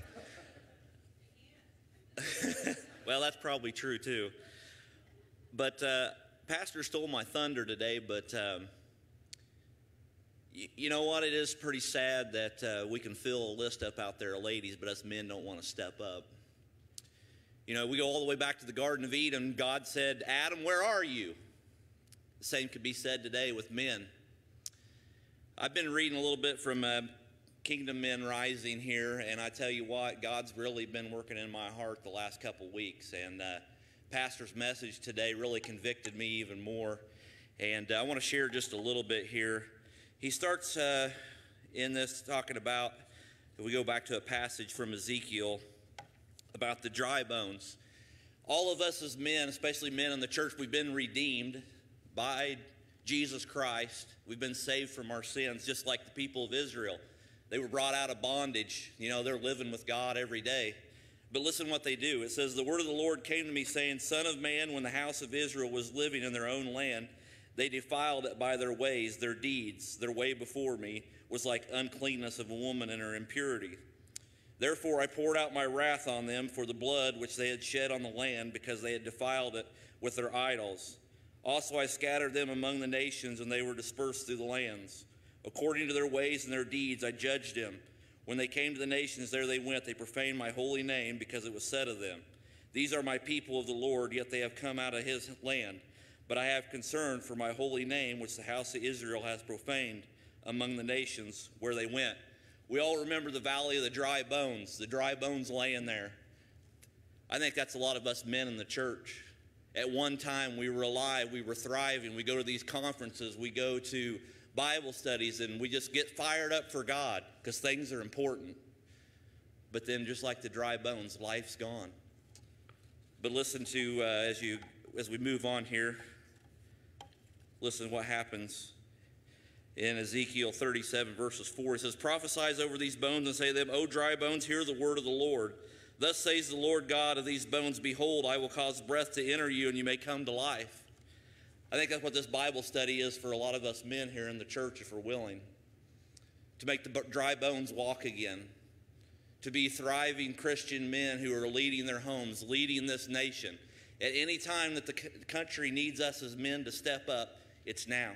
Well, that's probably true, too. But uh, Pastor stole my thunder today, but um, y- you know what? It is pretty sad that uh, we can fill a list up out there of ladies, but us men don't want to step up. You know, we go all the way back to the Garden of Eden. God said, Adam, where are you? The same could be said today with men. I've been reading a little bit from uh, Kingdom Men Rising here, and I tell you what, God's really been working in my heart the last couple weeks, and uh, Pastor's message today really convicted me even more, and uh, I want to share just a little bit here. He starts uh, in this talking about, if we go back to a passage from Ezekiel, about the dry bones. All of us as men, especially men in the church, we've been redeemed by Jesus Christ. We've been saved from our sins, just like the people of Israel. They were brought out of bondage. You know, they're living with God every day. But listen what they do. It says, the word of the Lord came to me, saying, Son of man, when the house of Israel was living in their own land, they defiled it by their ways, their deeds. Their way before me was like uncleanness of a woman in her impurity. Therefore I poured out my wrath on them for the blood which they had shed on the land, because they had defiled it with their idols. Also I scattered them among the nations, and they were dispersed through the lands. According to their ways and their deeds I judged them. When they came to the nations, there they went. They profaned my holy name, because it was said of them, These are my people of the Lord, yet they have come out of his land. But I have concern for my holy name, which the house of Israel has profaned among the nations where they went. We all remember the valley of the dry bones, the dry bones laying there. I think that's a lot of us men in the church. At one time, we were alive, we were thriving. We go to these conferences, we go to Bible studies, and we just get fired up for God because things are important. But then, just like the dry bones, life's gone. But listen to, uh, as you as we move on here, listen to what happens in Ezekiel thirty-seven, verses four. It says, Prophesy over these bones and say to them, O dry bones, hear the word of the Lord. Thus says the Lord God of these bones, Behold, I will cause breath to enter you, and you may come to life. I think that's what this Bible study is for a lot of us men here in the church, if we're willing. To make the dry bones walk again. To be thriving Christian men who are leading their homes, leading this nation. At any time that the country needs us as men to step up, it's now.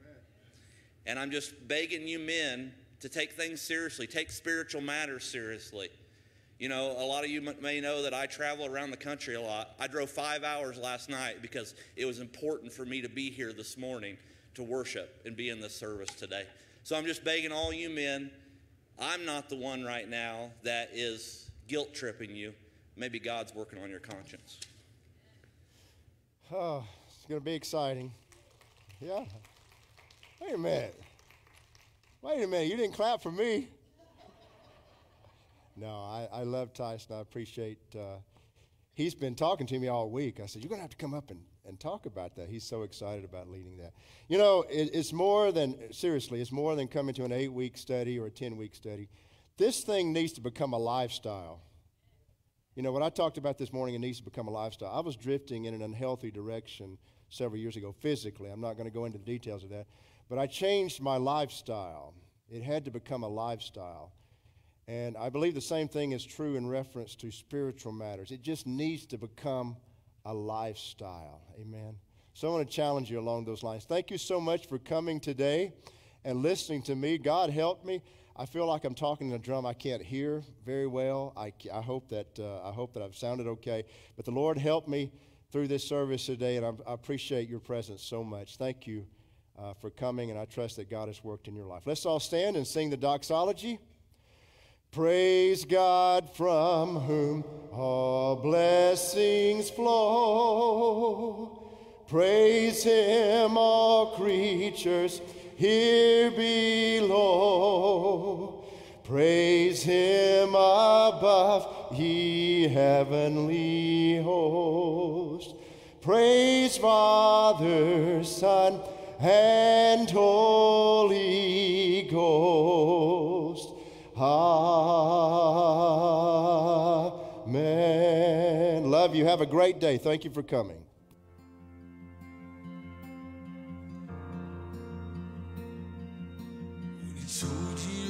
And I'm just begging you men to take things seriously, take spiritual matters seriously. You know, a lot of you may know that I travel around the country a lot. I drove five hours last night because it was important for me to be here this morning to worship and be in this service today. So I'm just begging all you men, I'm not the one right now that is guilt-tripping you. Maybe God's working on your conscience. Oh, it's going to be exciting. Yeah. Wait a minute. Wait a minute. You didn't clap for me. No, I, I love Tyson. I appreciate, uh, he's been talking to me all week. I said, you're going to have to come up and, and talk about that. He's so excited about leading that. You know, it, it's more than, seriously, it's more than coming to an eight-week study or a ten-week study. This thing needs to become a lifestyle. You know, when I talked about this morning, it needs to become a lifestyle. I was drifting in an unhealthy direction several years ago physically. I'm not going to go into the details of that. But I changed my lifestyle. It had to become a lifestyle. And I believe the same thing is true in reference to spiritual matters. It just needs to become a lifestyle. Amen. So I want to challenge you along those lines. Thank you so much for coming today and listening to me. God help me. I feel like I'm talking in a drum I can't hear very well. I, I hope that uh, I hope that I've sounded okay. But the Lord help me through this service today, and I, I appreciate your presence so much. Thank you uh, for coming, and I trust that God has worked in your life. Let's all stand and sing the doxology. Praise God from whom all blessings flow. Praise him, all creatures here below. Praise him above, ye heavenly host. Praise Father, Son, and Holy Ghost. Amen. Love you. Have a great day. Thank you for coming. When he told you